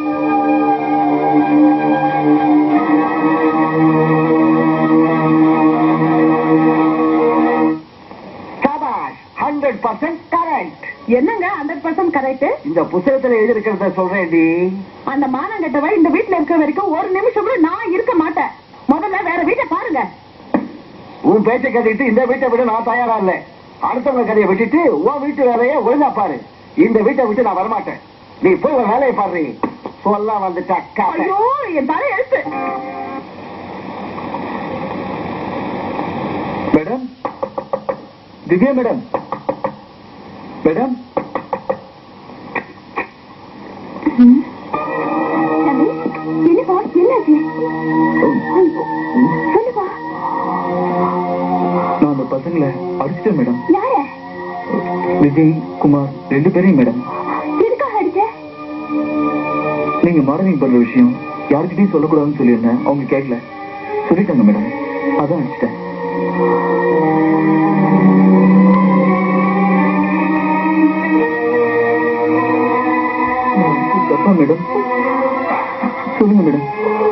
Hundred percent correct. என்னங்க ஹண்ட்ரட் பர்சன்ட் கரெக்ட்? இந்த புத்தகத்துல எழுதிருக்கிறத சொல்றேன். அந்த மானம் கட்டவ இந்த வீட்டுல இருக்கிற வரைக்கும் ஒரு நிமிஷம் கூட நான் இருக்க மாட்டேன். முதல்ல வேற வீட்டை பாருங்க. உன் பேச்சை கட்டிட்டு இந்த வீட்டை விட நான் தயாரா இல்ல. அடுத்தவங்க கதையை விட்டுட்டு உன் வீட்டு வேலையை ஒழுங்கா பாரு. இந்த வீட்டை விட்டு நான் வரமாட்டேன். நீ போய் ஒரு வேலையை பாரு. சொல்ல வந்துட்டா. ஐயோ என் தலை எழுத்து. Madam, Divya madam, madam. என்னப்பா என்னாச்சு? சொல்லுப்பா. நான் அந்த பசங்களை அடிச்சிட்டேன் மேடம். யார? விஜய், குமார் ரெண்டு பேரையும் மேடம். எதுக்காக அடிச்ச? நீங்க மாடலிங் பண்ற விஷயம் யாருக்கிட்டையும் சொல்லக்கூடாதுன்னு சொல்லியிருந்தேன். அவங்க கேட்கல, சொல்லிட்டாங்க மேடம். அதான் அடிச்சிட்டேன். தப்பா மேடம்? சொல்லுங்க மேடம்.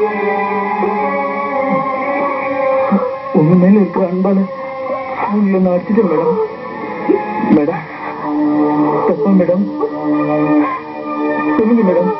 உங்க மேல இருக்கிற அன்பால உங்களை நான் அடிச்சிட்டேன் மேடம். மேடம் தப்பா மேடம்? சொல்லுங்க மேடம்.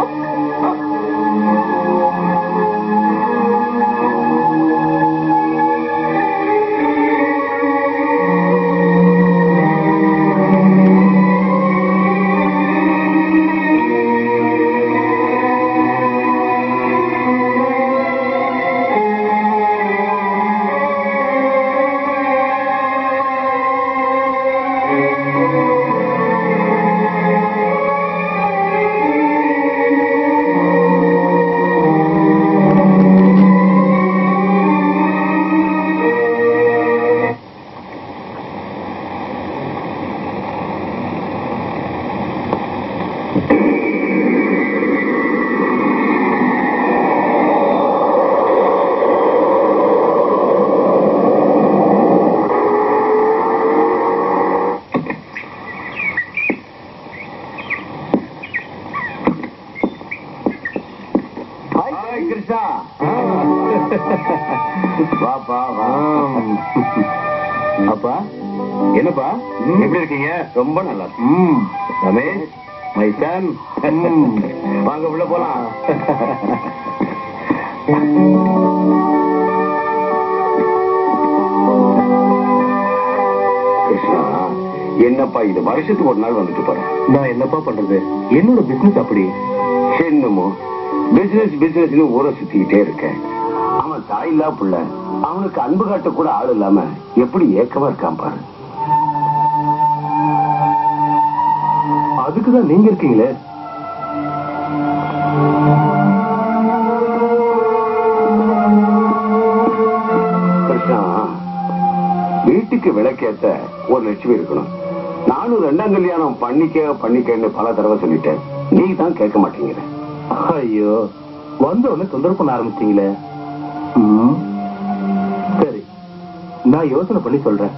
அப்பா என்னப்பா எப்படி இருக்கீங்க? ரொம்ப நல்லா ரமேஷ், மை சன். வாங்க உள்ள போலாம். கிருஷ்ணா, என்னப்பா இது வருஷத்துக்கு ஒரு நாள் வந்துட்டு போறேன். நான் என்னப்பா பண்றது? என்னோட பிசினஸ் அப்படி. என்னமோ பிசினஸ் பிசினஸ் ஊரை சுத்திக்கிட்டே இருக்கேன். அவன் தாயில்லா புள்ள, அவனுக்கு அன்பு காட்ட கூட ஆள் இல்லாம எப்படி ஏக்கமா இருக்கான் பாரு. அதுக்குதான் நீங்க இருக்கீங்களே. கிருஷ்ணா, வீட்டுக்கு விளக்கேத்த ஒரு லட்சுமி இருக்கணும். நானும் ரெண்டாம் கல்யாணம் பண்ணிக்க பண்ணிக்கன்னு பல தடவை சொல்லிட்டேன். நீ தான் கேட்க மாட்டேங்கிற. ஐயோ, வந்த உடனே தொந்தரவு பண்ண ஆரம்பிச்சிட்டீங்களே. சரி, நான் யோசனை பண்ணி சொல்றேன்.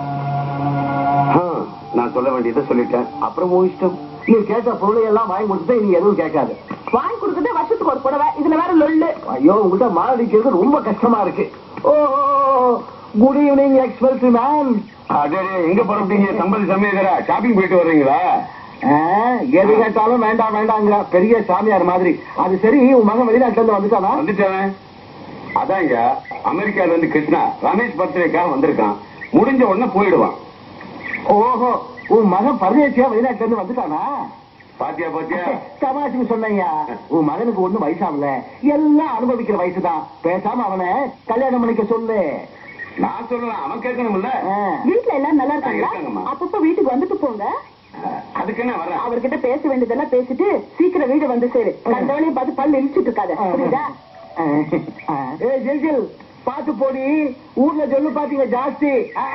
நான் சொல்ல வேண்டியதை சொல்லிட்டேன். அப்புறம் உன் இஷ்டம். நீ கேட்ட பொருளை எல்லாம் வாங்கி கொடுத்துட்டு நீ எதுவும் கேட்காது. வாங்கி கொடுக்கறதே வருஷத்துக்கு ஒரு புடவை, இதுல வேற லொல்லு. ஐயோ, உங்கள்கிட்ட மாரடிக்கிறது ரொம்ப கஷ்டமா இருக்கு. Oh, good evening expulsive man. அதே எங்க புறப்பட்டீங்க? சம்பதி சமயதரா ஷாப்பிங் போயிட்டு வர்றீங்களா? எது கேட்டாலும் வேண்டாம் வேண்டாங்க, பெரிய சாமியார் மாதிரி. அது சரி, உன் மகன் வெளிநாட்டுல இருந்து வந்துட்டானா? வந்துட்டேன். அதாங்க அமெரிக்கால இருந்து கிருஷ்ணா ரமேஷ் பர்த்டேக்காக வந்திருக்கான். முடிஞ்ச உடனே போயிடுவான். ஓஹோ, உன் மகன் பரதேசியா வெளிநாட்டுல இருந்து வந்துட்டானா? பாத்தியா பாத்தியா தமாஷுக்கு சொன்னையா, உன் மகனுக்கு ஒண்ணும் வயசாகல, எல்லாம் அனுபவிக்கிற வயசுதான். பேசாம அவனை கல்யாணம் பண்ணிக்க சொல்லு. நான் சொல்லலாம், அவன் கேட்கணும்ல. வீட்டுல எல்லாம் நல்லா இருக்காங்க. அப்பப்ப வீட்டுக்கு வந்துட்டு போங்க. அதுக்கு என்ன வர? அவர்கிட்ட பேச வேண்டியதெல்லாம் பேசிட்டு சீக்கிரம் வீடு வந்து சேரு. கண்டவனையும் பார்த்து பல்லு இழிச்சிட்டு இருக்காத, புரியுதா? ஏ ஜெய்ஜில், பாத்து போடி, ஊர்ல சொல்லு பாத்தீங்க ஜாஸ்தி.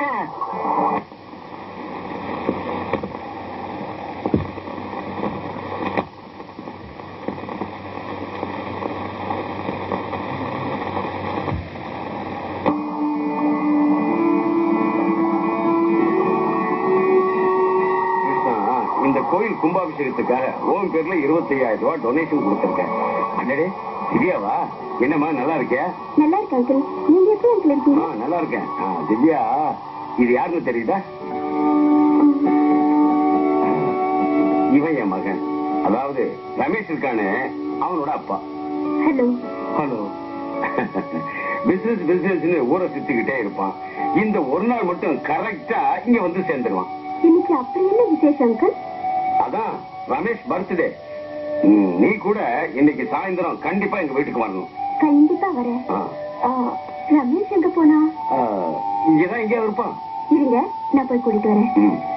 இந்த கோயில் கும்பாபிஷேகத்துக்காக ஓம் பேர்ல இருபத்தி ஐயாயிரம் ரூபாய் டொனேஷன் கொடுத்திருக்கேன். அண்ணே திவ்யாவா? என்னம்மா நல்லா இருக்கியா? நல்லா இருக்கேன் அங்கிள். நீங்க எப்படி அங்கிள் இருக்கீங்க? நல்லா இருக்கேன். திவ்யா, இது யாருன்னு தெரியுதா? இவன் என் மகன், அதாவது ரமேஷ் இருக்கானே, அவனோட அப்பா. ஹலோ. ஹலோ. பிசினஸ் பிசினஸ் ஊரை சுத்திக்கிட்டே இருப்பான். இந்த ஒரு நாள் மட்டும் கரெக்டா இங்க வந்து சேர்ந்துருவான். இன்னைக்கு அப்படி என்ன விசேஷம் அங்கிள்? அதான் ரமேஷ் பர்த்டே. நீ கூட இன்னைக்கு சாயந்தரம் கண்டிப்பா எங்க வீட்டுக்கு வரணும். கண்டிப்பா வரேன். ரமேஷ் எங்க போனா? இங்கதான் எங்கேயா இருப்பான். இருங்க, நான் போய் கூட்டிட்டு வரேன்.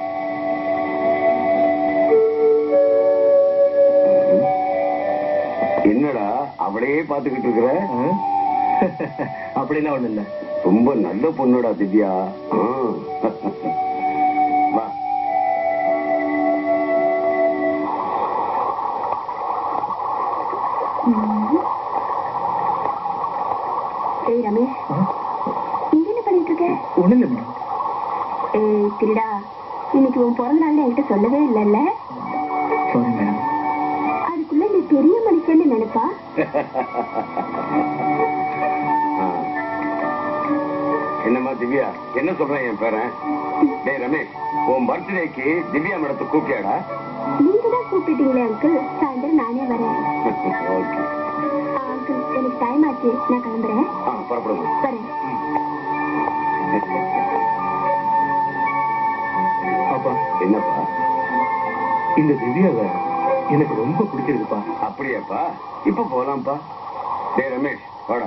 என்னடா அவளையே பாத்துக்கிட்டு இருக்கிற? அப்படின்னா ஒண்ணு இல்ல, ரொம்ப நல்ல பொண்ணுடா திவ்யா. வா. ஏய் ரமேஷ், நீங்க என்ன பண்ணிட்டு இருக்க? ஒண்ணு இல்ல மேடம். ஏய் திருடா, இன்னைக்கு உன் பிறந்த நாள் என்கிட்ட சொல்லவே இல்லைல்ல? Sorry madam. அதுக்குள்ள நீ பெரிய மனுஷன்னு நினைப்பா? என்னம்மா திவ்யா, என்ன சொல்றேன் என் பேரன்? டேய் ரமேஷ், உன் பர்த்டேக்கு திவ்யா மேடத்தை கூப்பிட்டியாடா? நீங்க தான் கூப்பிட்டீங்களே அங்கிள். சாயந்தரம் நானே வரேன். அங்கிள், எனக்கு டைம் ஆச்சு, நான் கிளம்புறேன். புறப்படுங்க. வரேன். அப்பா. என்னப்பா? இந்த திவ்யாவை எனக்கு ரொம்ப பிடிச்சிருக்குப்பா. அப்படியாப்பா? இப்ப போலாம்ப்பா. டேய் ரமேஷ், வாடா.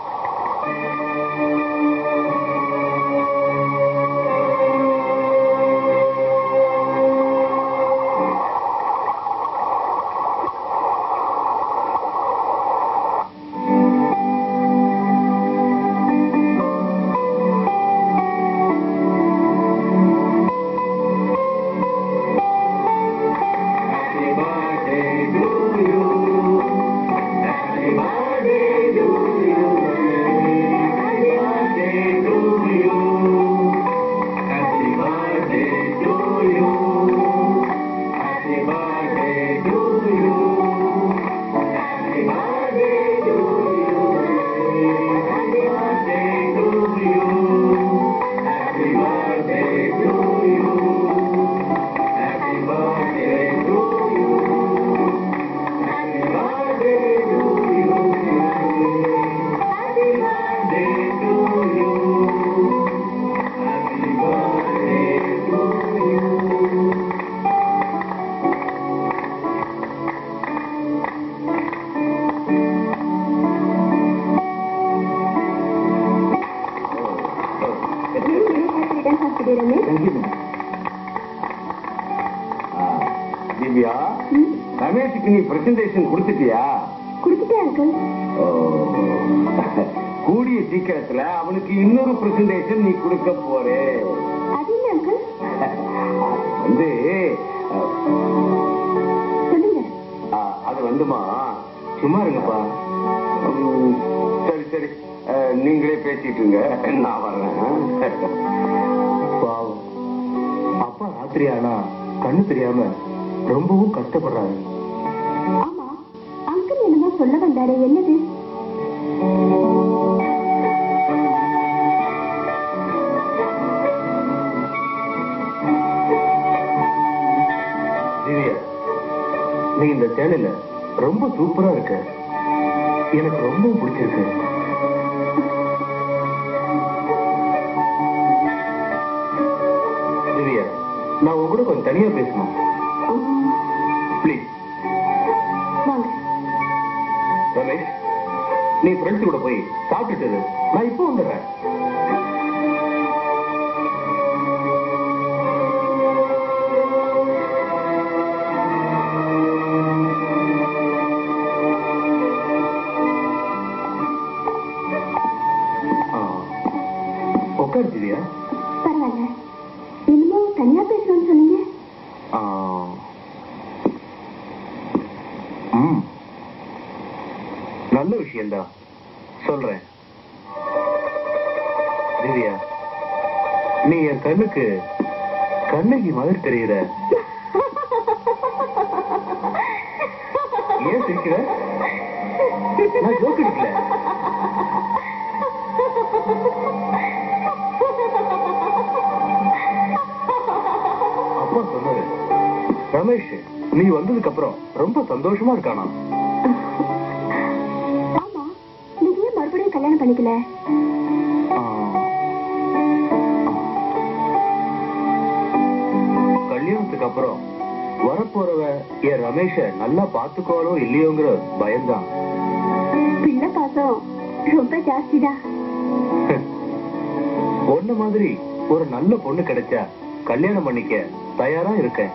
திவ்யா, ரமேஷுக்கு நீ பிரசன்டேஷன் கொடுத்துட்டியா? கொடுத்துட்டேன் அங்கிள். கூடிய சீக்கிரத்துல அவனுக்கு இன்னொரு பிரசன்டேஷன் நீ கொடுக்க போறே. அது என்ன அங்கிள்? வந்து சொல்லுங்க. அது வந்துமா, சும்மா இருங்கப்பா. சரி சரி, நீங்களே பேசிட்டுங்க, நான் வர்றேன். பாவம், அப்பா ராத்திரி ஆனா கண்ணு தெரியாம ரொம்பவும் கஷ்டப்படுறாரு. ஆமா, அங்கிள் என்னமோ சொல்ல வந்தாரு, என்னது? திவ்யா, நீ இந்த சேனல்ல ரொம்ப சூப்பரா இருக்க, எனக்கு ரொம்ப பிடிச்சிருக்கு. திவ்யா, நான் உங்க கூட கொஞ்சம் தனியா பேசணும். ப்ளீஸ். வாங்க. ரமேஷ், நீ ஃப்ரெண்ட்ஸ் கூட போய் சாப்பிட்டுட்டு நான் இப்போ வந்துடுறேன். உட்காரு திவ்யா. பரவாயில்ல. இன்னமும் தனியா பேசணும்னு சொன்னீங்க. நல்ல விஷயம்தான் சொல்றேன். திவ்யா, நீ என் கண்ணுக்கு கண்ணகி மாதிரி தெரியுற. ஏன் சிரிக்கிற? நான் ஜோக் அடிக்கல. அப்பா சொன்னாரு, ரமேஷ் நீ வந்ததுக்கு அப்புறம் ரொம்ப சந்தோஷமா இருக்கானா? ஆமா, நீங்க ஏன் மறுபடியும் கல்யாணம் பண்ணிக்கல? கல்யாணத்துக்கு அப்புறம் வரப்போறவ என் ரமேஷ நல்லா பாத்துக்கோளோ இல்லையோங்கிற பயம்தான். பிள்ளை பாசம் ரொம்ப ஜாஸ்திதான். ஒன்ன மாதிரி ஒரு நல்ல பொண்ணு கிடைச்சா கல்யாணம் பண்ணிக்க தயாரா இருக்கேன்.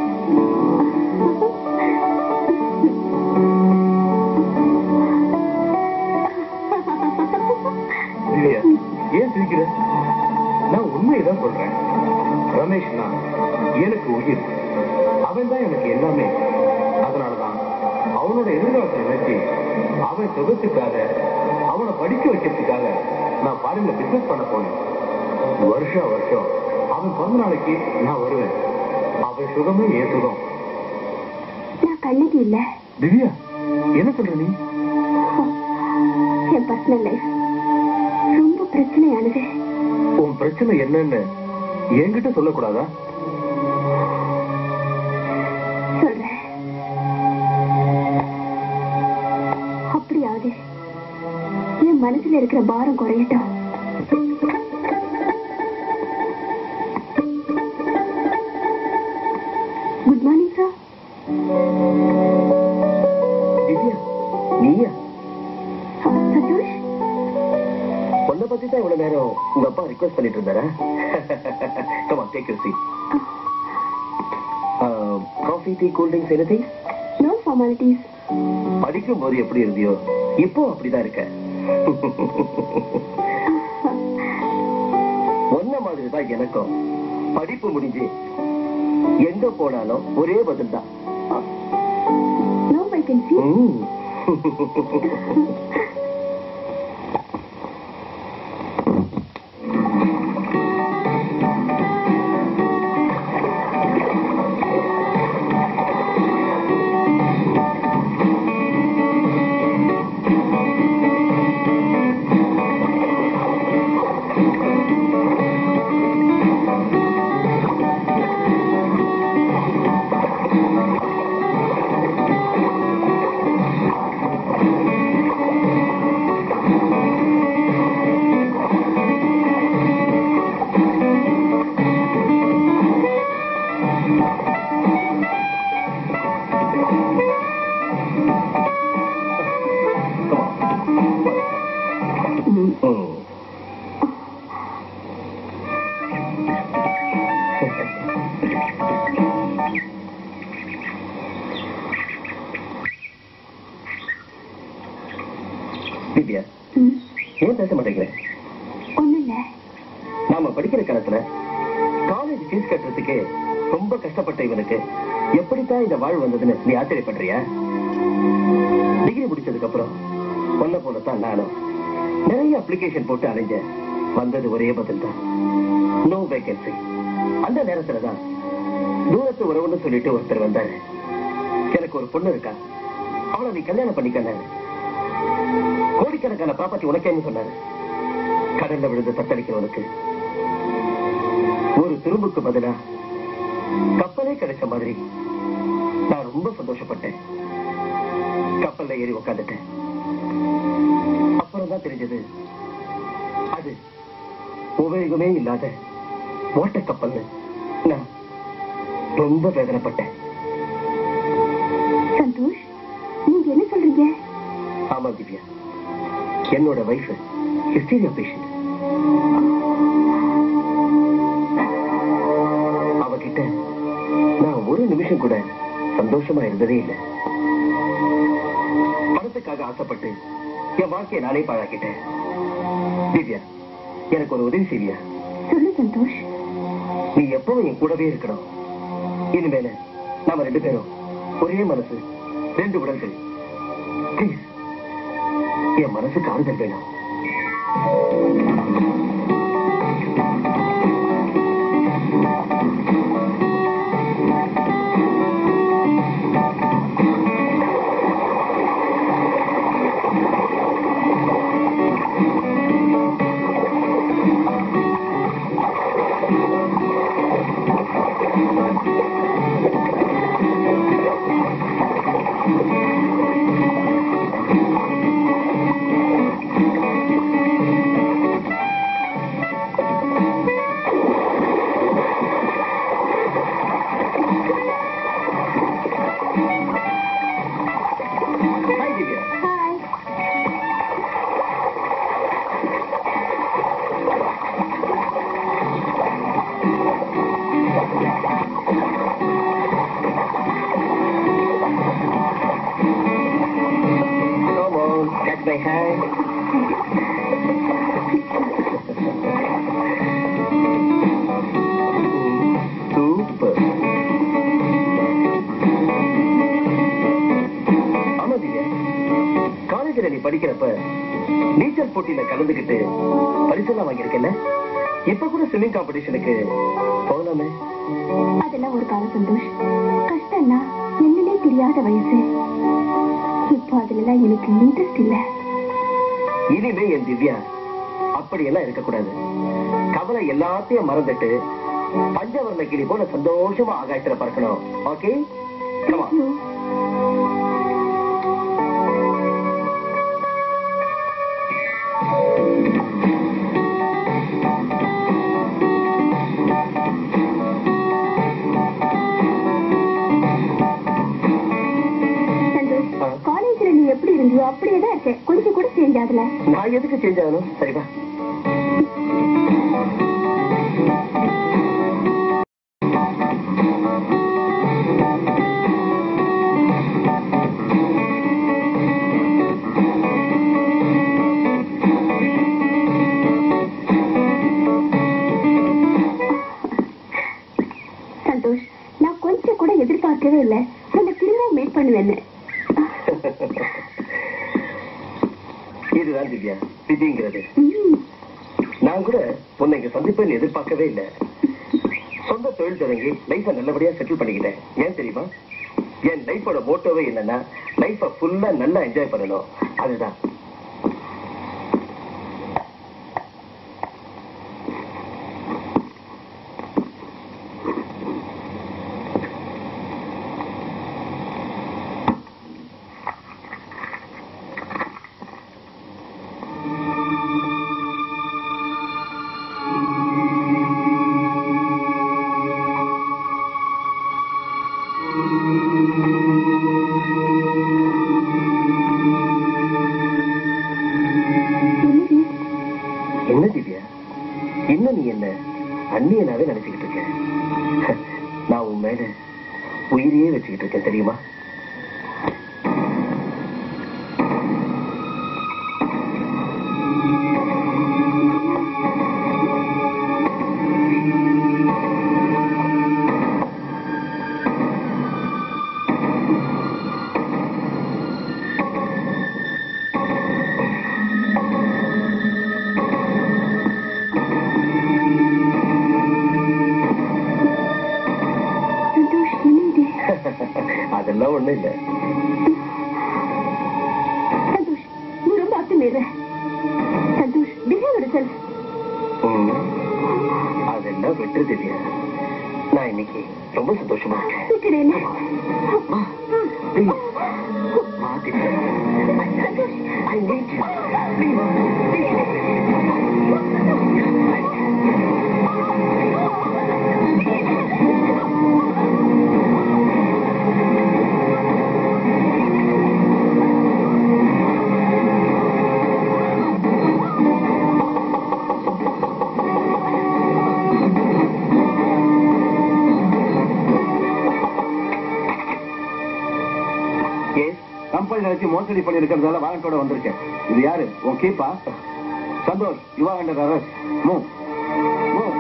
இல்லையா? ஏன் சிரிக்கிற? நான் உண்மையதான் சொல்றேன். ரமேஷ்னா எனக்கு உயிர். அவன் தான் எனக்கு எல்லாமே. அதனாலதான் அவனோட எதிர்காலத்தை நினைச்சு அவன் சுகத்துக்காக அவனை படிக்க வைக்கிறதுக்காக நான் பாருங்க பிசினஸ் பண்ண போனேன். வருஷம் வருஷம் அவன் பிறந்த நாளைக்கு நான் வருவேன். அவன் சுகமே என் சுகம். நான் கண்ணகி இல்ல. திவ்யா, என்ன சொல்ற நீ? என் பர்சனல் லைஃப் ரொம்ப பிரச்சனையானது. உன் பிரச்சனை என்னன்னு என்கிட்ட சொல்லக்கூடாதா? சொல்றேன். அப்படியாவது என் மனசுல இருக்கிற பாரம் குறையட்டும். Good morning sir. திவ்யா, நீயா? சந்தோஷ், உன்னை பத்தி தான் இவ்வளவு நேரம் உங்க அப்பா ரிக்வெஸ்ட் பண்ணிட்டு இருந்தாரா? Come on, take your seat. Coffee, tea, cool drinks, anything? no formalities. படிக்கும் போது எப்படி இருந்தியோ இப்போ அப்படிதான் இருக்க. ஒன்ன மாதிரிதான் எனக்கும். படிப்பு முடிஞ்சு எங்க போனாலும் ஒரே பதில் தான், no vacancy. திவ்யா, ஏன் பேச மாட்டேங்கிறேன்? ஒண்ணு இல்ல. நாம படிக்கிற காலத்துல காலேஜ் ஃபீஸ் கட்டுறதுக்கு ரொம்ப கஷ்டப்பட்ட இவனுக்கு எப்படித்தான் இந்த வாழ்வு வந்ததுன்னு நீ ஆச்சரியப்படுறியா? டிகிரி முடிச்சதுக்கு அப்புறம் ஒன்ன போலத்தான் நானும் நிறைய அப்ளிகேஷன் போட்டு அலைஞ்ச. வந்தது ஒரே பதில் தான், நோ வேகன்சி. அந்த நேரத்துலதான் தூரத்து உறவுன்னு சொல்லிட்டு ஒருத்தர் வந்தாரு. எனக்கு ஒரு பொண்ணு இருக்கா, அவளை நீ கல்யாணம் பண்ணிக்க, கோடிக்கணக்கான ப்ராப்பர்ட்டி உனக்கேன்னு சொன்னாரு. கடல்ல விழுந்து தத்தளிக்கிறவனுக்கு ஒரு திரும்புக்கு பதிலா கப்பலே கிடைச்ச மாதிரி நான் ரொம்ப சந்தோஷப்பட்டேன். கப்பல்ல ஏறி உக்காந்துட்டேன். அப்புறம் தான் தெரிஞ்சது, அது உபயோகமே இல்லாத ஓட்ட கப்பல். நான் ரொம்ப வேதனைப்பட்டேன். சந்தோஷ், நீங்க என்ன சொல்றீங்க? ஆமா திவ்யா, என்னோட வைஃப் ஹிஸ்டீரியா பேஷண்ட். அவகிட்ட நான் ஒரு நிமிஷம் கூட சந்தோஷமா இருந்ததே இல்லை. பணத்துக்காக ஆசைப்பட்டு என் வாழ்க்கையை நானே பாழாக்கிட்டேன். திவ்யா, எனக்கு ஒரு உதவி செய்வியா? சொல்லு சந்தோஷ். நீ எப்பவும் என் கூடவே இருக்கணும். இனிமேல நாம ரெண்டு பேரும் ஒரே மனசு, ரெண்டு உடல்கள். ப்ளீஸ், என் மனசுக்கு ஆறுதல் வேணும். படிக்கிறப்ப நீச்சல் போட்டியில கலந்துகிட்டு பரிசெல்லாம் வாங்கியிருக்கேன். இப்ப கூட ஸ்விம்மிங் காம்படிஷனுக்கு போகலாமே. அதெல்லாம் ஒரு காலம் சந்தோஷ். கஷ்டம்னா என்னன்னே தெரியாத வயசு. இப்போ அதுல எனக்கு இன்ட்ரெஸ்ட் இல்ல. இனிமே என் திவ்யா அப்படியெல்லாம் இருக்கக்கூடாது. கவலை எல்லாத்தையும் மறந்துட்டு பஞ்சவர்ண கிளி போல சந்தோஷமா ஆகாயத்துல பறக்கணும். ஓகே? காலேஜ்ல நீ எப்படி இருந்தியோ அப்படியேதான் இருக்க. கொஞ்சம் கூட சேஞ்ச் ஆகல. நான் எதுக்கு சேஞ்ச் ஆகணும்? சரிவா. சந்தோஷ், நான் கொஞ்சம் கூட எதிர்பார்க்கவே இல்லை உன்னை திரும்ப மீட் பண்ணுவேன்னு. இதுதான் திவ்யா விதிங்கிறது. நான் கூட உன்னை இங்க சந்திப்பேன்னு எதிர்பார்க்கவே இல்லை. சொந்த தொழில் தொடங்கி லைஃபை நல்லபடியா செட்டில் பண்ணிக்கிட்டேன். ஏன் தெரியுமா? என் லைஃபோட மோட்டோவே என்னன்னா லைஃபை ஃபுல்லா நல்லா என்ஜாய் பண்ணணும். அதுதான். என்ன திவ்யா, இன்னும் நீ என்ன அந்நியனாவே நினைச்சுக்கிட்டு இருக்க? நான் உன் மேல உயிரையே வச்சுக்கிட்டு இருக்கேன் தெரியுமா? அதெல்லாம் ஒண்ணும் இல்ல. சந்தோஷ், நீ ரொம்ப அத்துமீற. Santhosh, behave yourself. அதெல்லாம் விட்டு தெரியா. நான் இன்னைக்கு ரொம்ப சந்தோஷமா இருக்கேன். I need you. Please. ஆளுகளை வச்சு மோசடி பண்ணி இருக்கிறதால வாரண்டோட வந்திருக்கேன். இது யாரு? உன் கீப்பா? Santhosh, Yuva under arrest. Move move.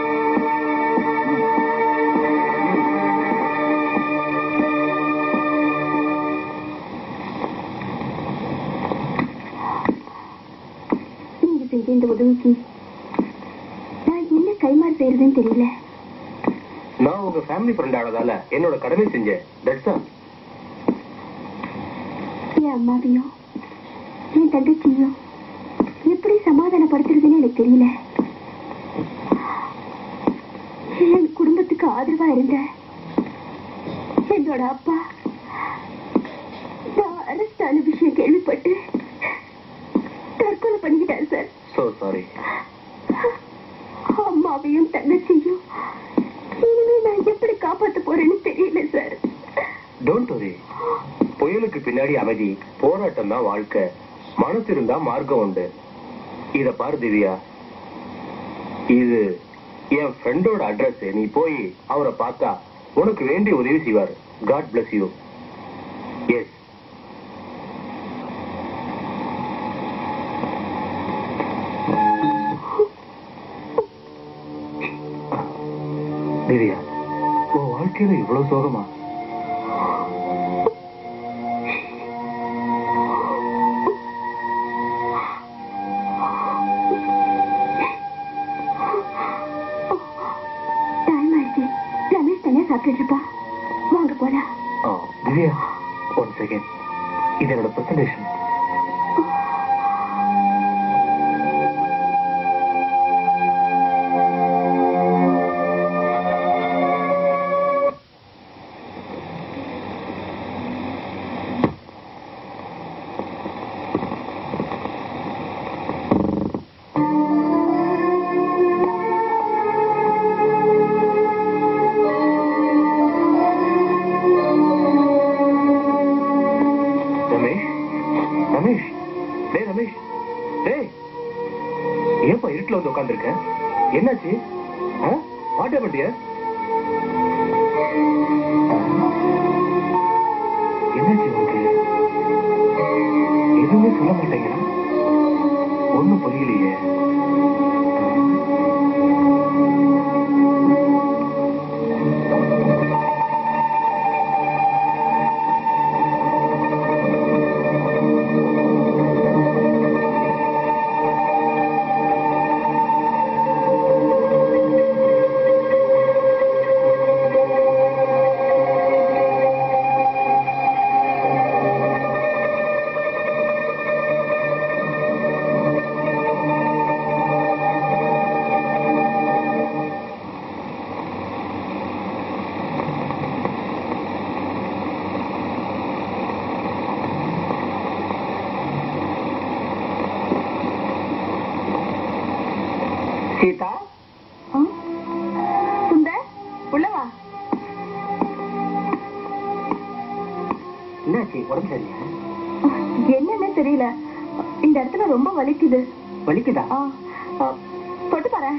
நீங்க செய்த இந்த உதவிக்கு நான் என்ன கைமாறு செய்யறதுன்னு தெரியல. நான் உங்க ஃபேமிலி ஃப்ரெண்ட் ஆனதால என்னோட கடமை செஞ்சேன். That's all. என் அம்மாவையும் என் தங்கச்சியும் எப்படி சமாதானப்படுத்துறதுன்னு எனக்கு தெரியல. என் குடும்பத்துக்கு ஆதரவா இருந்த என்னோட அப்பா நான் அரெஸ்ட் ஆன விஷயம் கேள்விப்பட்டு தற்கொலை பண்ணிக்கிட்டாரு சார். So sorry. அம்மாவையும் தங்கச்சியும் இனிமே நான் எப்படி காப்பாத்த போறேன்னு தெரியல சார். Don't worry. புயலுக்கு பின்னாடி அமைதி, போராட்டம் தான் வாழ்க்கை. மனசு இருந்தா மார்க்கம் உண்டு. இத பாரு திவ்யா, இது என் ஃப்ரெண்டோட அட்ரஸ். நீ போய் அவரை பார்த்தா உனக்கு வேண்டிய உதவி செய்வார். God bless you. Yes. Divya, உன் வாழ்க்கையில இவ்வளவு சோகமா? வாங்க போலாம். Divya, one second. இது என்னோட பிரசன்டேஷன். உட்கார்ந்திருக்க, என்னாச்சு? What happened here? என்னாச்சு உங்களுக்கு? எதுவுமே சொல்ல மாட்டேங்க. ஒண்ணும் புரியலையே. சீதா, சுந்தர், உள்ளவா. என்னாச்சு? உடம்பு சரியா? என்னன்னு தெரியல, இந்த இடத்துல ரொம்ப வலிக்குது. வலிக்குதா? தொட்டு பாரு.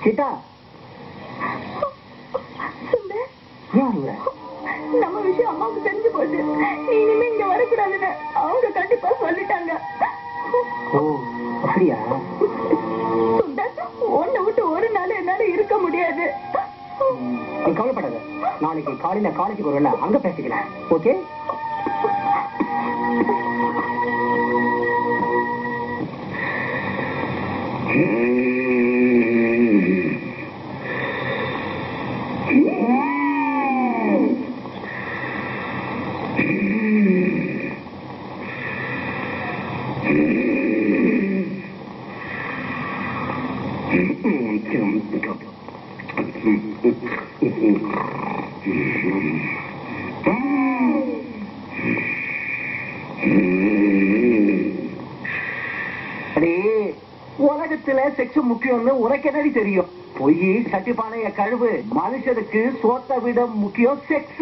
கீதா சுந்தர், ஏன் அழுகுற? நம்ம விஷயம் அம்மாவுக்கு தெரிஞ்சு போச்சு. நீ இனிமே இங்க வரக்கூடாதுன்னு அவங்க கண்டிப்பா சொல்லிட்டாங்க. ஓ அப்படியா? சுந்தர், உன்னை விட்டு ஒரு நாள் என்னால இருக்க முடியாது. நீ கவலைப்படாத, நாளைக்கு காலையில காலேஜுக்கு வருவல அங்க பேசிக்கலாம். ஓகே? உலகத்துல செக்ஸ் முக்கியம்னு உனக்கு என்னடி தெரியும்? பொய் சட்டிப்பானைய கழுவு. மனுஷனுக்கு சோத்த விட முக்கியம் செக்ஸ்.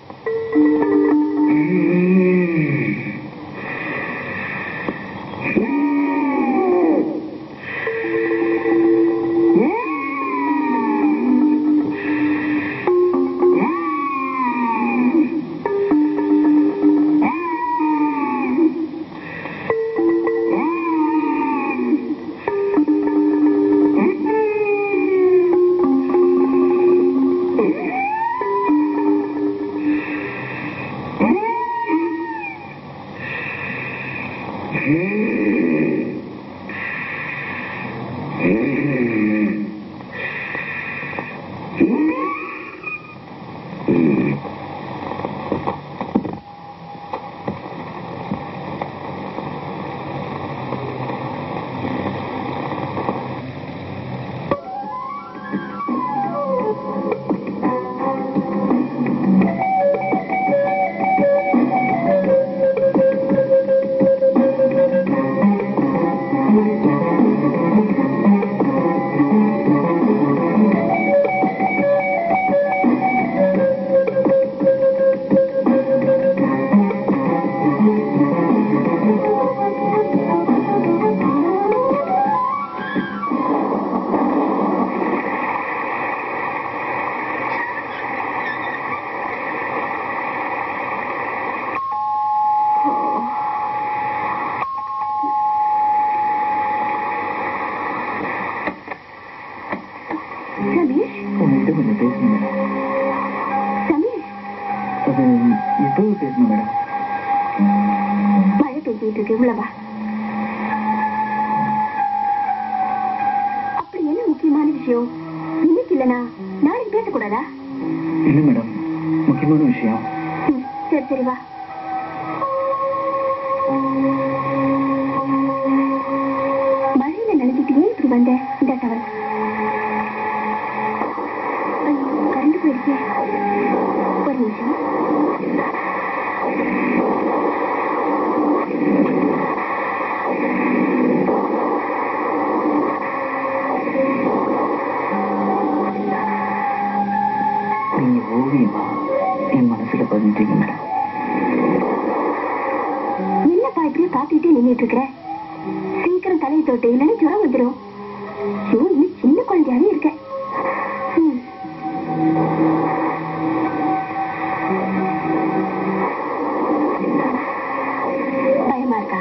மழை பெய்ஞ்சிட்டு இருக்கு, இவ்வளவா? அப்படி என்ன முக்கியமான விஷயம்? இன்னைக்கு இல்லனா நாளைக்கு பேசக்கூடாதா? இல்ல மேடம், முக்கியமான விஷயம். சரி சரி வா. மழையில நினைச்சிட்டு ஏன் இப்படி வந்த? இந்த டவல் கரண்ட் போயிடுச்சு. ஒரு நிமிஷம். நீங்க ஓவியமா என் மனசுல பதிஞ்சிட்டீங்க மேடம். என்னப்பா இப்படியே பாத்துக்கிட்டே நின்றுட்டு இருக்கிற? சீக்கிரம் தலையை தொட்டு இல்லைன்னு ஜுரம் வந்துடும். இன்னும் சின்ன குழந்தையாவே இருக்க. பயமா இருக்கா?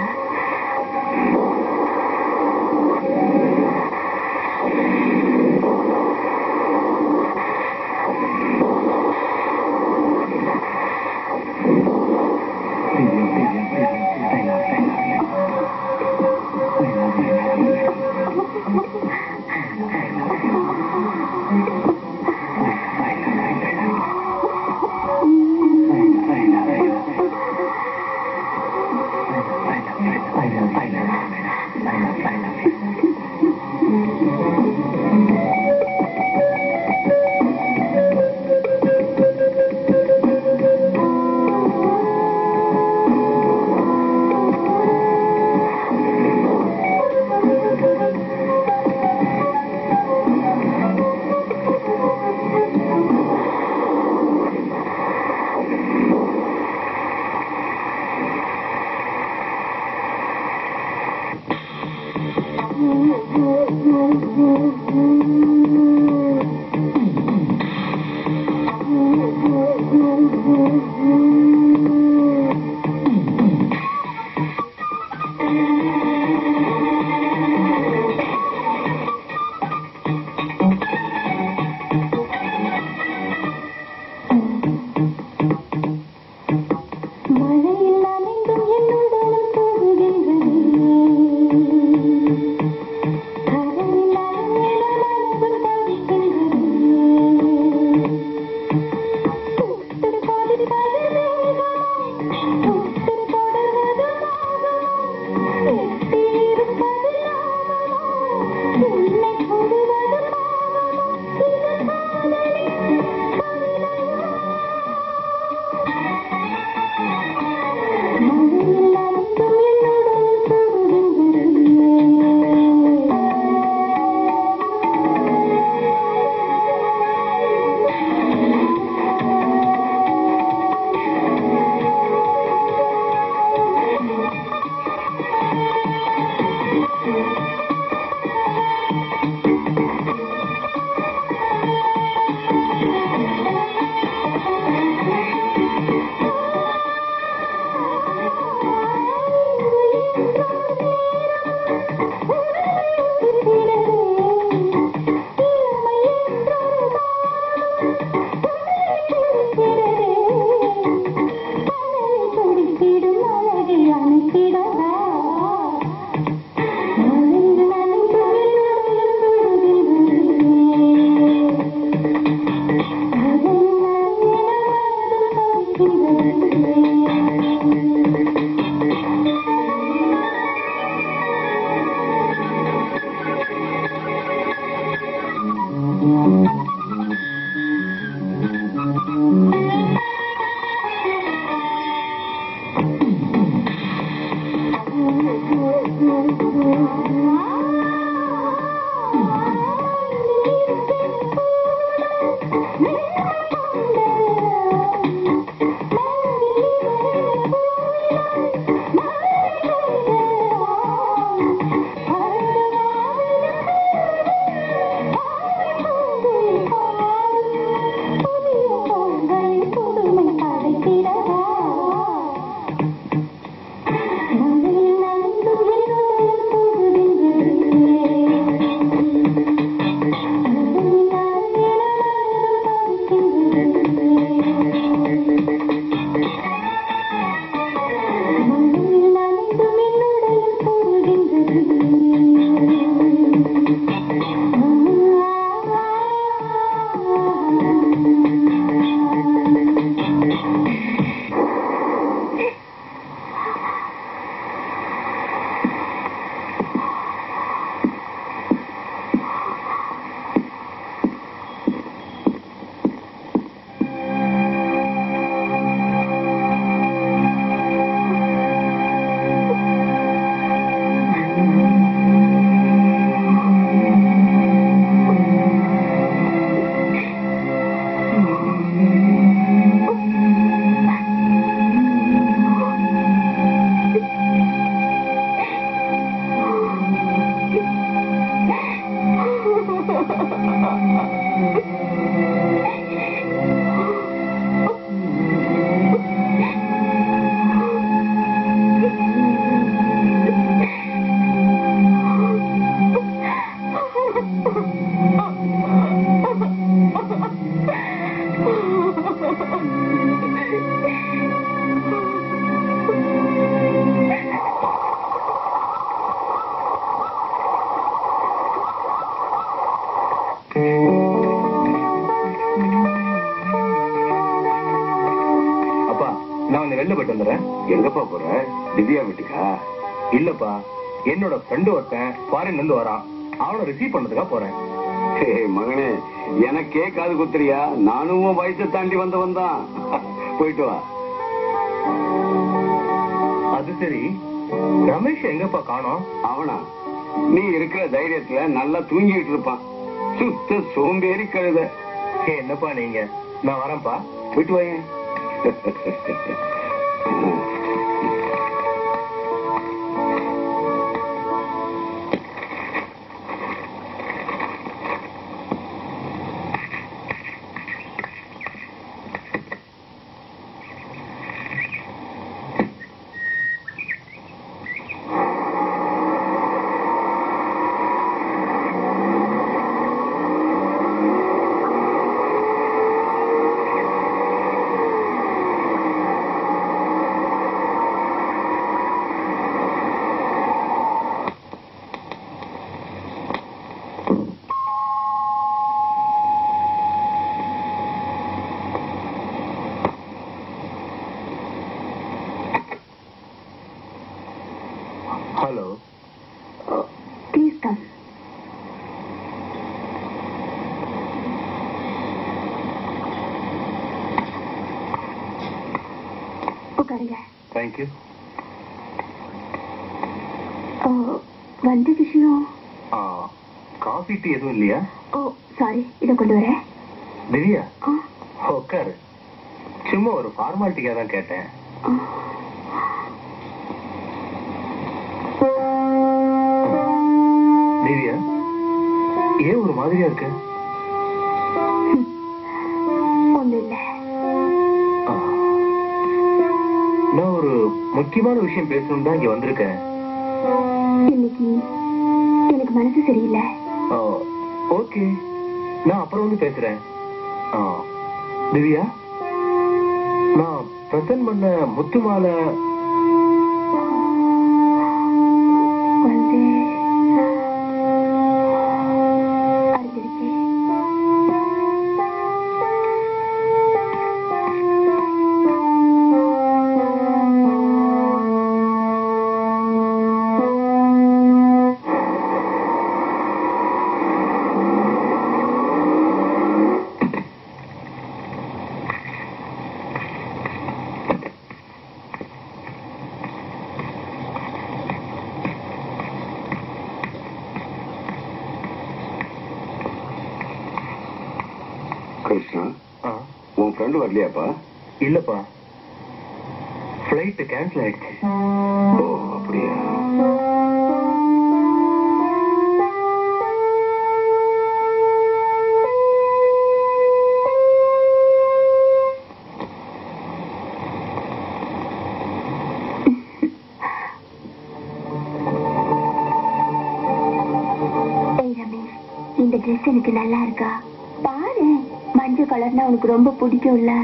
எங்கப்பா போற? திவ்யா வீட்டுக்கா? இல்லப்பா, என்னோட ஃப்ரெண்டு ஒருத்தன் ஃபாரின்ல இருந்து வரான், அவனை ரிசீவ் பண்ணதுக்காக போறேன். மகனே, எனக்கே காது குத்துறியா? நானும் வயசை தாண்டி வந்தவன் தான். போயிட்டு வா. அது சரி, ரமேஷ் எங்கப்பா காணோம்? அவனா? நீ இருக்கிற தைரியத்துல நல்லா தூங்கிட்டு இருப்பான். சுத்த சோம்பேறி கழுத. என்னப்பா நீங்க? நான் வரேன்ப்பா. போயிட்டு வாங்க. தேங்க்யூ. வந்த விஷயம் காஃபி டீ எதுவும் இல்லையா? ஓ சாரி, இதை கொண்டு வரேன். திவ்யா உட்காரு. சும்மா ஒரு ஃபார்மாலிட்டிக்காக தான் கேட்டேன். திவ்யா ஏன் ஒரு மாதிரியா இருக்கு? ஒண்ணு இல்ல. நான் ஒரு முக்கியமான விஷயம் பேசணும் தான் இங்க வந்திருக்கேன். இன்னைக்கு எனக்கு மனசு சரியில்லை. ஓகே, நான் அப்புறம் வந்து பேசுறேன். திவ்யா, நான் பிரசன்ட் பண்ண முத்து மாலை வந்து அறுந்துருச்சு. கிருஷ்ணா, உன் ஃப்ரெண்டு வரலையாப்பா? இல்லப்பா, ஃபிளைட் கேன்சல் ஆயிடுச்சு. ஓ அப்படியா? இந்த ட்ரெஸ் எனக்கு நல்லா இருக்கா பாரு. மஞ்சள் கலர்னா உனக்கு ரொம்ப பிடிக்கும்ல.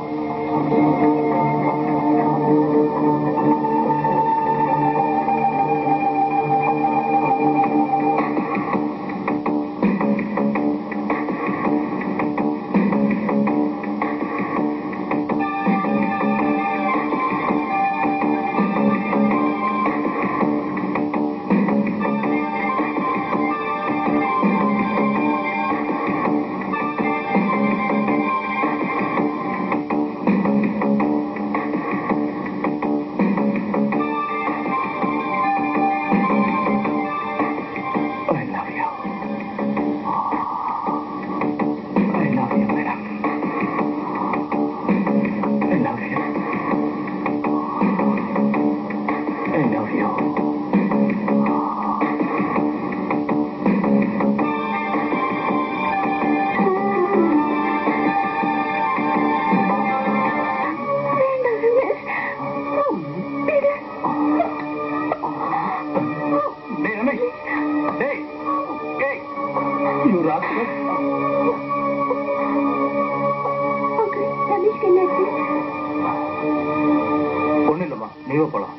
ஒண்ணு இல்லம்மா, நீவே போலாம்.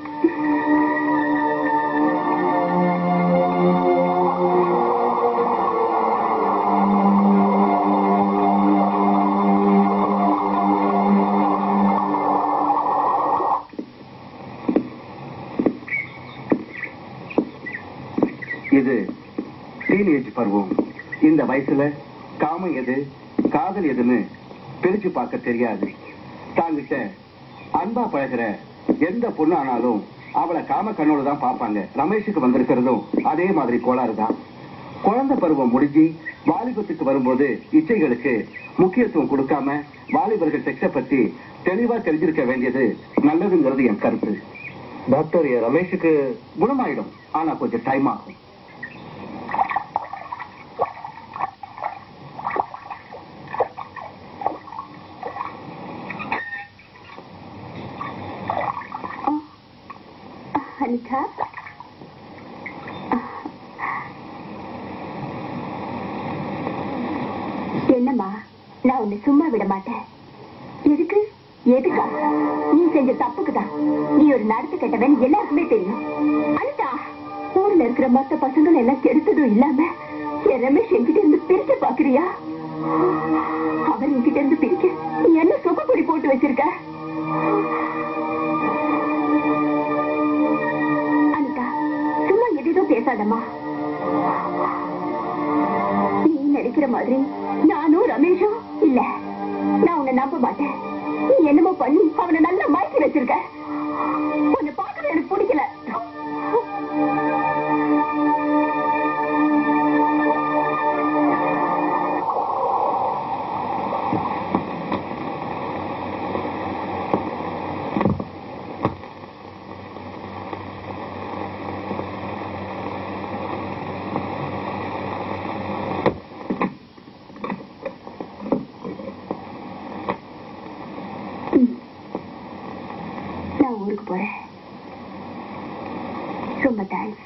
இது டீனேஜ் பருவம். இந்த வயசுல காமம் எது காதல் எதுன்னு பிரிச்சு பார்க்க தெரியாது. தாங்கிட்ட அன்பா பழகிற எந்த பொண்ணு ஆனாலும் அவளை காம கண்ணோடு தான் பார்ப்பாங்க. ரமேஷுக்கு வந்திருக்கிறதும் அதே மாதிரி கோளாறு தான். குழந்தை பருவம் முடிஞ்சு வாலிபத்துக்கு வரும்போது இச்சைகளுக்கு முக்கியத்துவம் கொடுக்காம வாலிபர்கள் செக்ஸை பத்தி தெளிவா தெரிஞ்சிருக்க வேண்டியது நல்லதுங்கிறது என் கருத்து. டாக்டர், ரமேஷுக்கு குணமாயிடும், ஆனா கொஞ்சம் டைம் ஆகும். அனிகா, என்னம்மா, நான் உன்னை சும்மா விட மாட்டேன். எதுக்கு எதுக்கா? நீ செஞ்ச தப்புக்குதான். நீ ஒரு நடத்து கெட்டவன் எல்லாருக்குமே தெரியும். அனிதா, ஊர்ல இருக்கிற மொத்த பசங்களை எல்லாம் கெடுத்ததும் இல்லாம என் ரமேஷ் என்கிட்ட இருந்து பிரிக்க பாக்குறியா? அவர் என்கிட்ட இருந்து பிரிக்க நீ என்ன சொப்பப்பொடி போட்டு வச்சிருக்க? பேசாதம்மா. நீ நினைக்கிற மாதிரி நானும் ரமேஷும் இல்ல. நான் உன்னை நம்ப மாட்டேன். நீ என்னமோ பண்ணி அவனை நல்லா மயக்கி வச்சிருக்க. உன்னை பார்க்கறது எனக்கு பிடிக்கல. நான் ஊருக்கு போறேன். ரொம்ப தேங்க்ஸ்.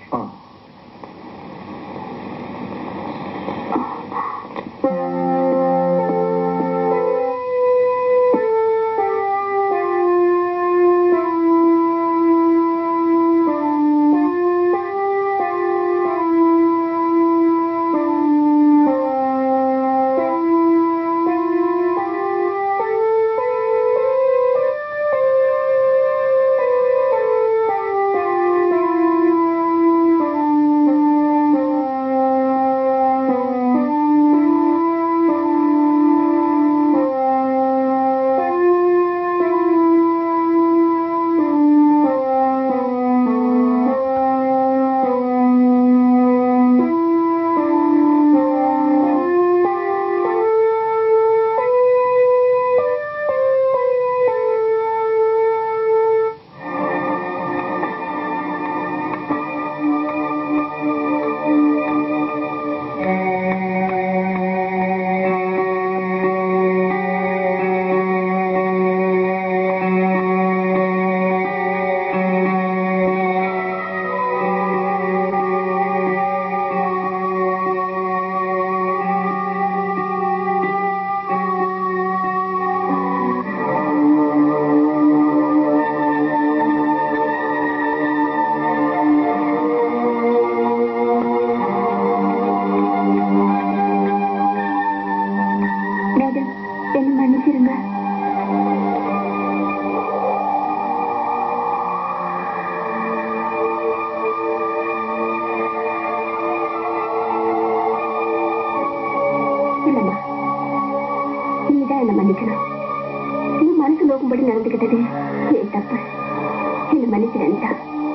நடந்துகிட்டது ஏன் தப்பு? என்ன மன்னிச்சிருந்தா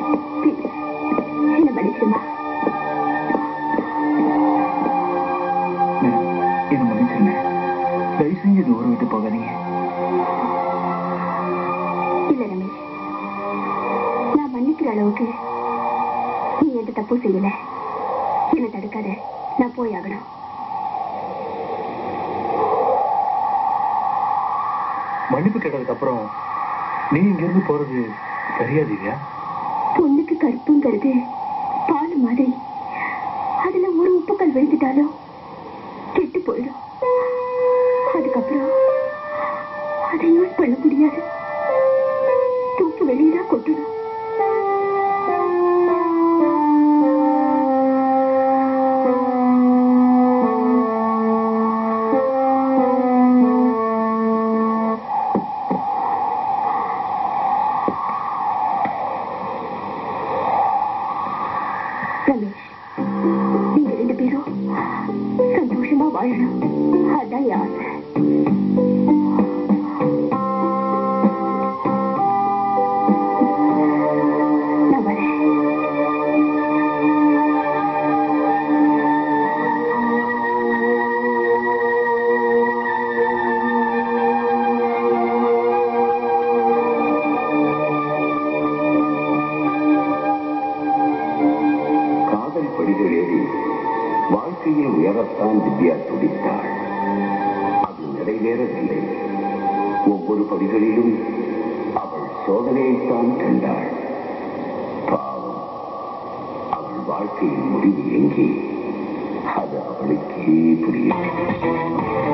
என்ன மன்னிச்சிருமா? என்ன மன்னிச்சிருங்க. தயவு செஞ்சு இது ஊரை விட்டு போகாதீங்க. இல்ல ரமேஷ், நான் மன்னிக்கிற அளவுக்கு நீ எந்த தப்பும் செய்யல. என்ன தடுக்காத, நான் போய் ஆகணும். மன்னிப்பு கேட்டதுக்கு அப்புறம் நீ இங்க இருந்து போறது சரியாது இல்லையா? பொண்ணுக்கு கற்புங்கிறது பால் மாதிரி. அதுல ஒரு உப்புக்கள் விழுந்துட்டாலும் கெட்டு போயிடும். அதுக்கப்புறம் அதை யூஸ் பண்ண முடியாது. தூக்கி வெளியதான் கொட்டணும். ரமேஷ், நீங்க ரெண்டு பேரும் சந்தோஷமா வாழணும். அதான் என் ஆசை. நான் வரேன். காதல் படிகள் ஏறி வாழ்க்கையில் உயரத்தான் திவ்யா துடித்தாள். அது நிறைவேறவில்லை. ஒவ்வொரு படிகளிலும் அவள் சோதனையைத்தான் கண்டாள். பாவம், அவள் வாழ்க்கையின் முடிவு எங்கே? அது அவளுக்கே புரியவில்லை.